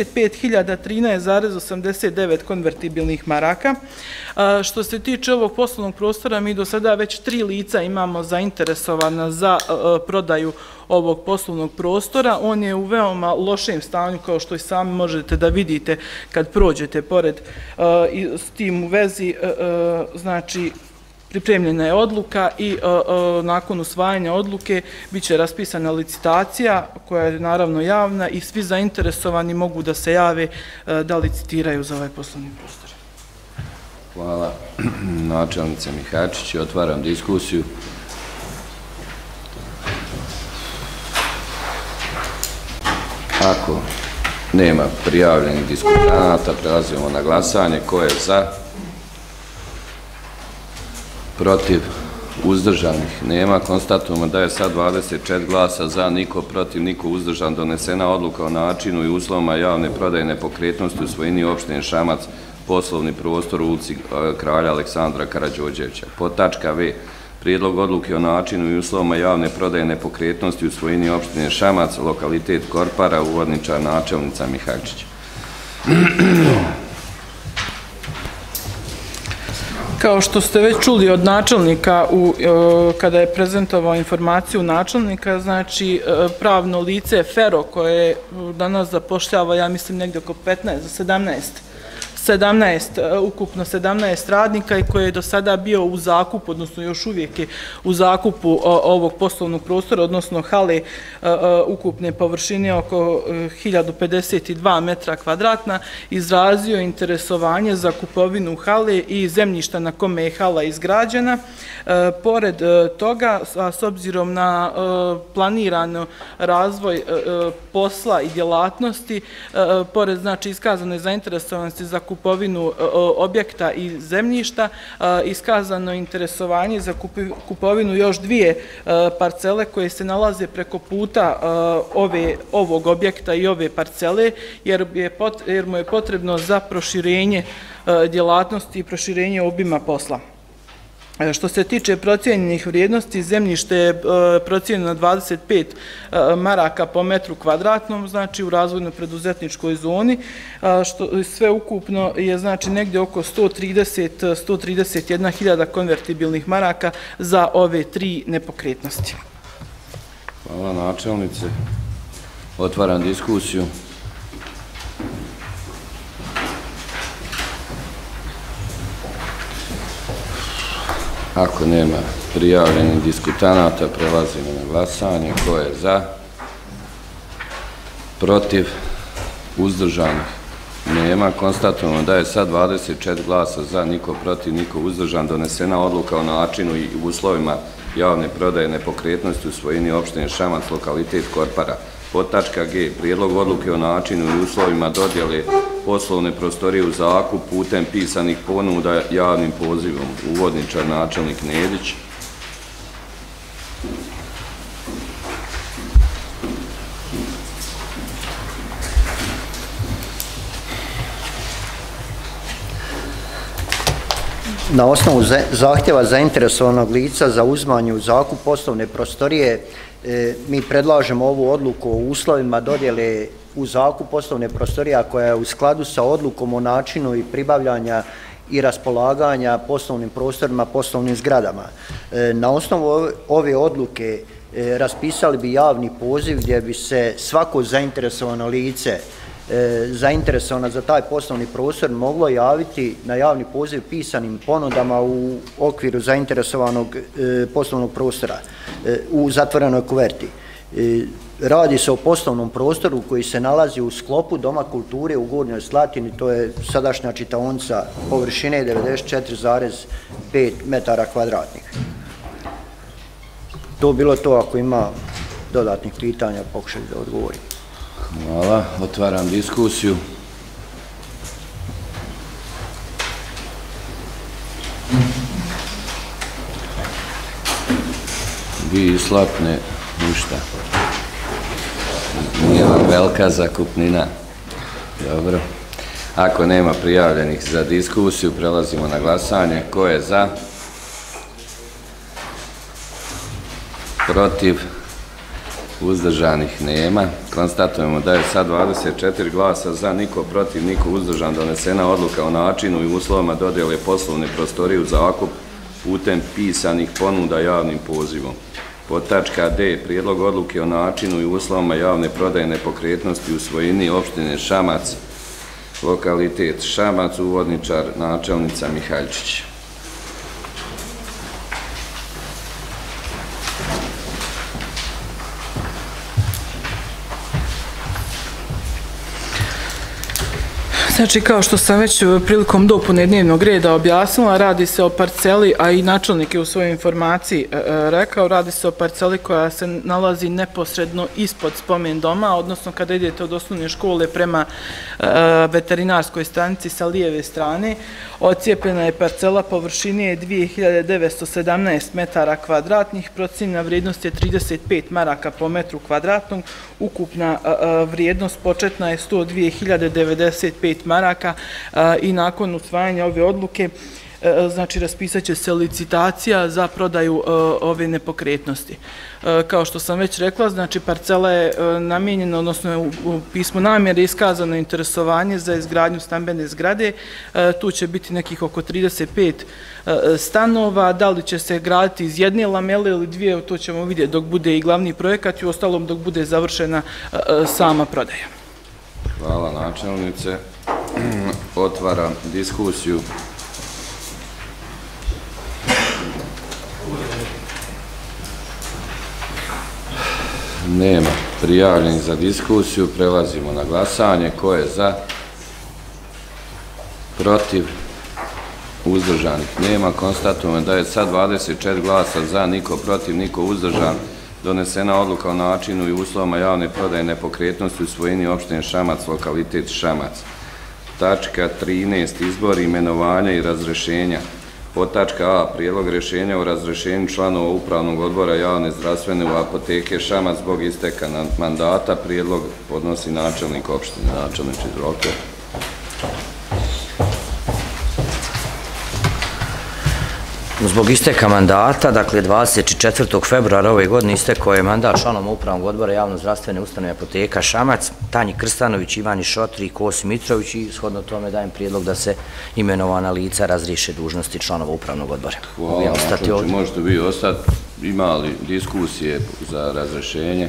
45.013,89 konvertibilnih maraka. Što se tiče ovog poslovnog prostora, mi do sada već 3 lica imamo zainteresovana za prodaju ovog poslovnog prostora. On je u veoma lošem stanju, kao što i sami možete da vidite kad prođete pored. S tim u vezi, znači, pripremljena je odluka i nakon usvajanja odluke bit će raspisana licitacija koja je naravno javna i svi zainteresovani mogu da se jave da licitiraju za ovaj poslovni prostor. Hvala načelnice Mihačić. Otvaram diskusiju. Ako nema prijavljenih diskutanata, prelazimo na glasanje. Ko je za? Protiv? Uzdržanih nema. Konstatujemo da je sa 24 glasa za, niko protiv, niko uzdržan donesena odluka o načinu i uslovima javne prodaje nepokretnosti u svojini opštine Šamac, poslovni prostor u ulici Kralja Aleksandra Karađorđevića. Podtačka V. Prijedlog odluke o načinu i uslovima javne prodaje nepokretnosti u svojini opštine Šamac, lokalitet Korpara, uvodničar načelnica Mihaljčić. Kao što ste već čuli od načelnika kada je prezentovao informaciju načelnika, znači pravno lice Fero koje danas zapošljava, ja mislim, negdje oko ukupno 17 radnika i koji je do sada bio u zakupu, odnosno još uvijek je u zakupu ovog poslovnog prostora, odnosno hale ukupne površine oko 1052 metra kvadratna, izrazio interesovanje za kupovinu hale i zemljišta na kome je hala izgrađena. Pored toga, s obzirom na planirano razvoj posla i djelatnosti, pored znači iskazane zainteresovanosti za kupovinu objekta i zemljišta, iskazano interesovanje za kupovinu još dvije parcele koje se nalaze preko puta ovog objekta i ove parcele, jer mu je potrebno za proširenje djelatnosti i proširenje obima posla. Što se tiče procijenjenih vrijednosti, zemljište je procijenjeno na 25 maraka po metru kvadratnom, znači u razvojno-preduzetničkoj zoni, što sve ukupno je znači negdje oko 131.000 konvertibilnih maraka za ove tri nepokretnosti. Hvala načelnice. Otvaram diskusiju. Ako nema prijavljenih diskutanata, prelazimo na glasanje. Ko je za? Protiv? Uzdržanih? Nema. Konstatujemo da je sa 24 glasa za, niko protiv, niko uzdržan, donesena odluka o načinu i uslovima javne prodaje nepokretnosti u svojini opštine Šamac, lokalitet Korpara. Podtačka G. Prijedlog odluke o načinu i uslovima dodjele poslovne prostorije u zakup putem pisanih ponuda javnim pozivom. Uvodničar načelnik Nedić. Na osnovu zahtjeva zainteresovanog lica za uzimanje u zakup poslovne prostorije, mi predlažemo ovu odluku o uslovima dodjele u zakup poslovne prostorije koja je u skladu sa odlukom o načinu i pribavljanja i raspolaganja poslovnim prostorima, poslovnim zgradama. Na osnovu ove odluke raspisali bi javni poziv gdje bi se svako zainteresovano lice zainteresovana za taj poslovni prostor moglo javiti na javni poziv pisanim ponudama u okviru zainteresovanog poslovnog prostora u zatvorenoj kuverti. Radi se o poslovnom prostoru koji se nalazi u sklopu Doma kulture u Gornjoj Slatini, to je sadašnja čitaonica površine 94,5 metara kvadratnih. To bilo to, ako ima dodatnih pitanja, pokušaj da odgovorim. Hvala. Otvaram diskusiju. Vi Slatne, ništa. Nije vam velika zakupnina. Dobro. Ako nema prijavljenih za diskusiju, prelazimo na glasanje. Ko je za? Protiv? Uzdržanih nema. Konstatujemo da je sa 24 glasa za, niko protiv, niko uzdržan, donesena odluka o načinu i uslovima dodjele poslovne prostorije u zakup putem pisanih ponuda javnim pozivom. Podtačka D. Prijedlog odluke o načinu i uslovima javne prodaje nepokretnosti u svojini opštine Šamac, lokalitet Šamac, uvodničar načelnica Mihaljčić. Znači, kao što sam već prilikom dopune dnevnog reda objasnila, radi se o parceli, a i načelnik je u svojoj informaciji rekao, radi se o parceli koja se nalazi neposredno ispod spomen doma, odnosno kada idete od osnovne škole prema veterinarskoj stanici sa lijeve strane. Ocijepljena je parcela, površine 2917 metara kvadratnih, procijenjena vrijednost je 35 maraka po metru kvadratnog, ukupna vrijednost početna je 102.095 maraka i nakon usvajanja ove odluke znači raspisat će se licitacija za prodaju ove nepokretnosti. Kao što sam već rekla, znači parcela je namijenjena, odnosno u pismu namjere iskazano interesovanje za izgradnju stambene zgrade. Tu će biti nekih oko 35 stanova. Da li će se graditi iz jedne lamele ili dvije, to ćemo vidjeti dok bude i glavni projekat i ostalom dok bude završena sama prodaja. Hvala načelnice. Otvaram diskusiju. Nema prijavljenih za diskusiju. Prelazimo na glasanje. Ko je za? Protiv? Uzdržanih nema. Konstatujemo da je sa 24 glasa za, niko protiv, niko uzdržan, donesena odluka o načinu i uslovima javne prodaje nepokretnosti u svojini opštine Šamac, lokalitet Šamac. Tačka 13. Izbor, imenovanja i razrešenja. Podtačka A. Prijedlog rješenja o razrešenju članova Upravnog odbora javne zdravstvene apoteke Šamac zbog isteka mandata. Prijedlog podnosi načelnik opštine. Načelniče, izvolite. Zbog isteka mandata, dakle 24. februara ove godine istekao je mandat članoma Upravnog odbora javno zdravstvene ustanove apoteka Šamac, Tanji Krstanović, Ivani Šotri i Kosi Mitrović, i shodno tome dajem prijedlog da se imenovana lica razriješe dužnosti članova Upravnog odbora. Hvala, načelniče, možete vi ostati. Ima li diskusije za razrešenje?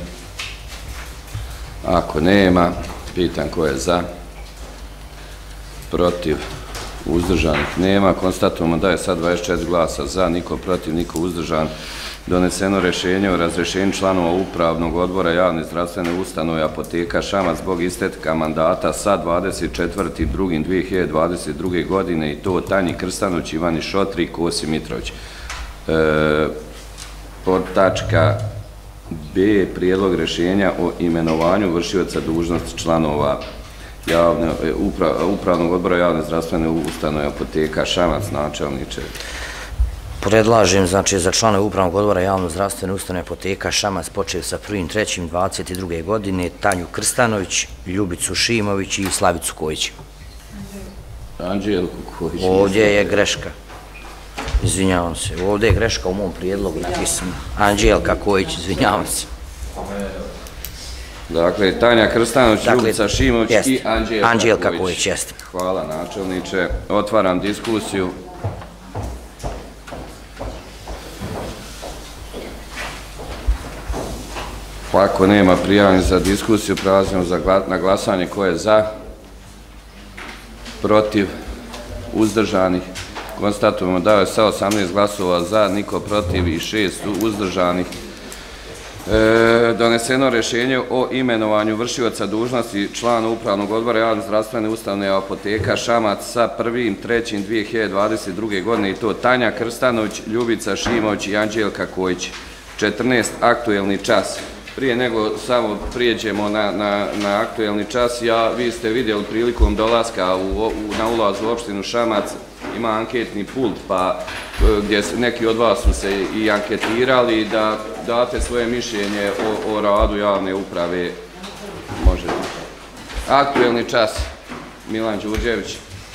Ako nema, pitam ko je za, protiv, uzdržanih nema. Konstatujemo da je sad 24 glasa za, niko protiv, niko uzdržan, doneseno rješenje o razrješenju članova Upravnog odbora javne zdravstvene ustanove apoteka Šamac zbog isteka mandata sa 24.2.2022. godine, i to Tanji Krstanović, Ivani Šotri i Kosi Mitrović. Podtačka B. Prijedlog rješenja o imenovanju vršioca dužnosti članova Upravnog odbora javne zdravstvene ustanove apoteka Šamac. Načelniče. Predlažem, znači, za članove Upravnog odbora javno zdravstvene ustanove apoteka Šamac počeo sa 1.3.22. godine Tanju Krstanović, Ljubicu Šimović i Slavicu Kojić. Anđelku Kojić. Ovdje je greška. Izvinjavam se. Ovdje je greška u mom prijedlogu napisano. Anđelka Kojić, izvinjavam se. Dakle, Tanja Krstanović, Ljubica Šimović i Anđelka Kojić. Jeste. Hvala, načelniče. Otvaram diskusiju. Ako nema prijavljenih za diskusiju, prelazimo na glasanje. Ko je za? Protiv? Uzdržanih? Konstatujemo da je sa 18 glasova za, niko protiv i 6 uzdržanih. Doneseno rješenje o imenovanju vršioca dužnosti člana Upravnog odbora javne zdravstvene ustanove apoteka Šamac sa 1.3.2022. godine, i to Tanja Krstanović, Ljubica Šimović i Anđelka Kojić. 14. Aktuelni čas. Prije nego samo prijeđemo na aktuelni čas, vi ste vidjeli prilikom dolaska na ulaz u opštinu Šamac ima anketni pult, pa gdje neki od vas su se i anketirali, da date svoje mišljenje o radu javne uprave. Možete. Aktuelni čas. Milan Đurđević.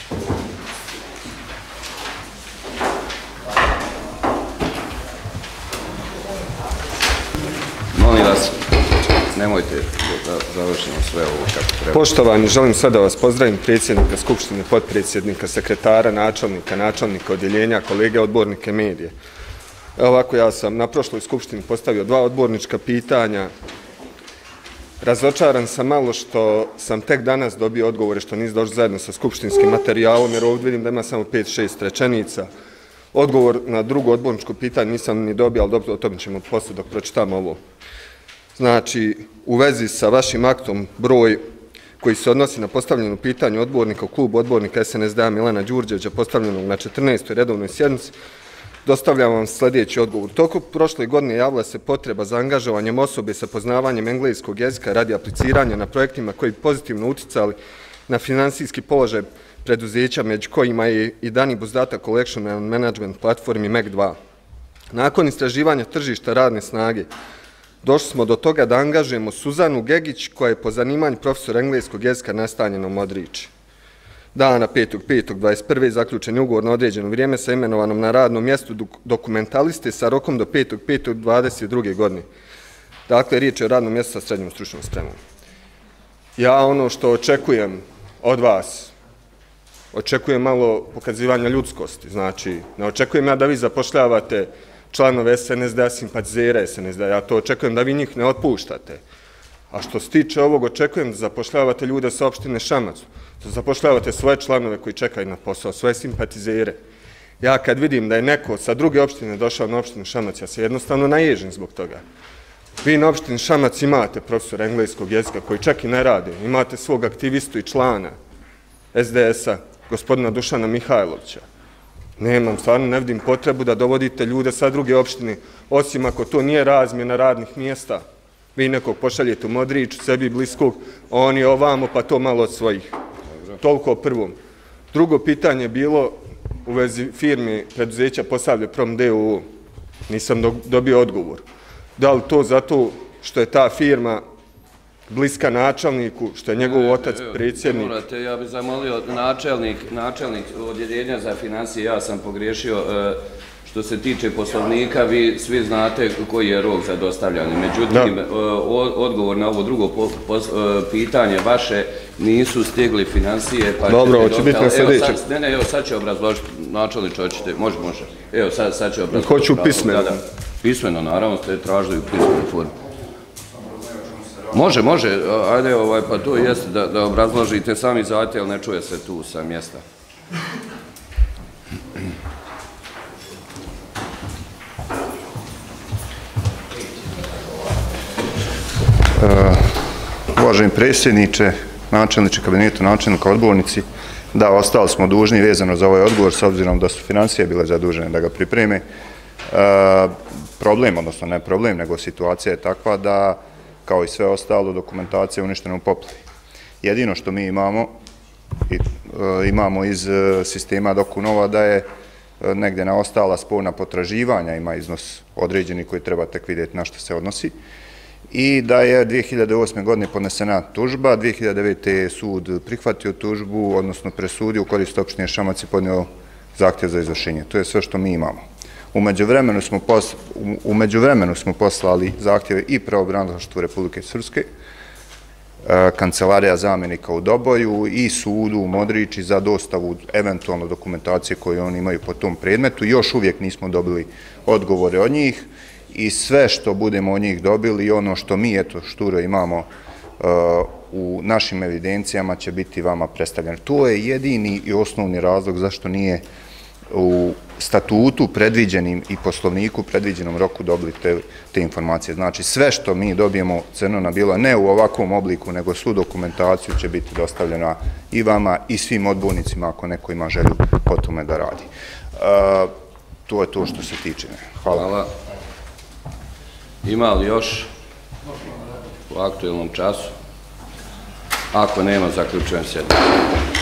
Molim vas, nemojte da završimo sve ovo kako treba. Poštovani, želim sad da vas pozdravim, predsjednika Skupštine, potpredsjednika, sekretara, načelnika odjeljenja, kolege, odbornike, medije. Evo ovako, ja sam na prošloj Skupštini postavio 2 odbornička pitanja. Razočaran sam malo što sam tek danas dobio odgovore što nisu došli zajedno sa skupštinskim materijalom, jer ovdje vidim da ima samo 5-6 rečenica. Odgovor na drugo odborničko pitanje nisam ni dobio, ali dobro, o tome ćemo poslije dok pročitamo ovo. Znači, u vezi sa vašim aktom broj koji se odnosi na postavljeno pitanje odbornika u klubu odbornika SNSD-a Milana Đurđevića postavljenog na 14. redovnoj sjednici, dostavljam vam sljedeći odgovor. Tokom prošle godine javila se potreba za angažovanjem osobe sa poznavanjem engleskog jezika radi apliciranja na projektima koji bi pozitivno uticali na finansijski položaj preduzeća, među kojima je i Dani Buzdata Collection and Management platformi MEC2. Nakon istraživanja tržišta radne snage, došli smo do toga da angažujemo Suzanu Gegić, koja je po zanimanju profesor engleskog jezika nastanjena u Modriči. Dana 5.5.21. zaključen je ugovor na određeno vrijeme sa imenovanom na radnom mjestu dokumentaliste sa rokom do 5.5.22. godine. Dakle, riječ je o radnom mjestu sa srednjom stručnom spremom. Ja ono što očekujem od vas, očekujem malo pokazivanja ljudskosti. Znači, ne očekujem ja da vi zapošljavate članove SNSD-a, simpatizere SNSD-a. Ja to očekujem da vi njih ne otpuštate. A što se tiče ovog, očekujem da zapošljavate ljude sa opštine Šamac, da zapošljavate svoje članove koji čekaju na posao, svoje simpatizere. Ja kad vidim da je neko sa druge opštine došao na opštinu Šamac, ja se jednostavno naježim zbog toga. Vi na opštini Šamac imate profesora engleskog jezika koji čak i ne rade, imate svog aktivistu i člana SDS-a, gospodina Dušana Mihajlovića. Stvarno ne vidim potrebu da dovodite ljude sa druge opštine, osim ako to nije razmjena radnih mjesta. Vi nekog pošaljete u Modrić, sebi bliskog, oni ovamo, pa to malo od svojih. Toliko o prvom. Drugo pitanje je bilo u vezi firmi preduzeća Posavlje Prom DOO. Nisam dobio odgovor. Da li to zato što je ta firma bliska načelniku, što je njegov otac predsjednik? Ja bih zamolio načelnik odjeljenja za financije, ja sam pogriješio. Što se tiče poslovnika, vi svi znate koji je rok za dostavljanje. Međutim, odgovor na ovo drugo pitanje vaše, nisu stigli financije. Dobro, hoće biti na sljedeće. Ne, evo sad će obrazložiti, načelniče, hoćete, može. Evo sad će obrazložiti. Hoću pismeno. Pismeno, naravno, ste tražili u pismenu formu. Može, ajde, pa to jeste da obrazložite sami zahtjev, ali ne čuje se tu sa mjesta. Uvaženi predsjedniče, načelniče kabineta, načelnika, odbornici, da, ostali smo dužni vezano za ovaj odgovor, s obzirom da su financije bile zadužene da ga pripreme. Problem, odnosno ne problem, nego situacija je takva da, kao i sve ostalo, dokumentacija je uništena u poplavi. Jedino što mi imamo iz sistema Dokunova da je negdje na ostala sporna potraživanja, ima iznos određeni koji treba tek vidjeti na što se odnosi, i da je 2008. godine podnesena tužba, 2009. je sud prihvatio tužbu, odnosno presudio u korist opštine Šamac i podnio zahtjev za izvršenje. To je sve što mi imamo. U međuvremenu smo poslali zahtjeve i pravobranilaštvu Republike Srpske, kancelarija zamjenika u Doboju i sudu u Modriči za dostavu eventualno dokumentacije koje oni imaju po tom predmetu. Još uvijek nismo dobili odgovore od njih i sve što budemo od njih dobili i ono što mi, šturo, imamo u našim evidencijama će biti vama predstavljeno. To je jedini i osnovni razlog zašto nije u statutu predviđenim i poslovniku predviđenom roku dobili te informacije. Znači, sve što mi dobijemo crno na bijelo, ne u ovakvom obliku, nego svu dokumentaciju će biti dostavljena i vama i svim odbornicima ako neko ima želju o tome da radi. To je to što se tiče. Hvala. Ima li još u aktualnom času? Ako nema, zaključujem sjednicu.